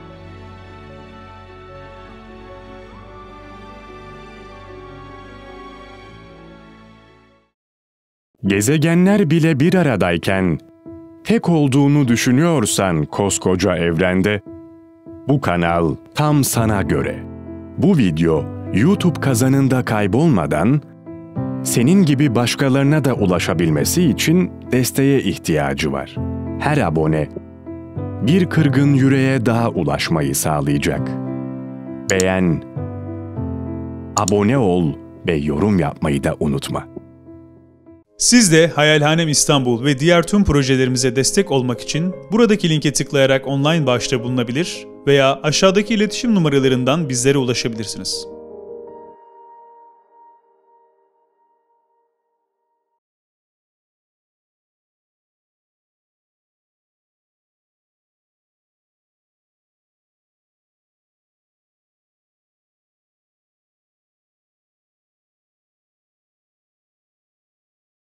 Gezegenler bile bir aradayken, tek olduğunu düşünüyorsan koskoca evrende, bu kanal tam sana göre. Bu video YouTube kazanında kaybolmadan, senin gibi başkalarına da ulaşabilmesi için desteğe ihtiyacı var. Her abone, bir kırgın yüreğe daha ulaşmayı sağlayacak. Beğen, abone ol ve yorum yapmayı da unutma. Siz de Hayalhanem İstanbul ve diğer tüm projelerimize destek olmak için buradaki linke tıklayarak online bağışta bulunabilir veya aşağıdaki iletişim numaralarından bizlere ulaşabilirsiniz.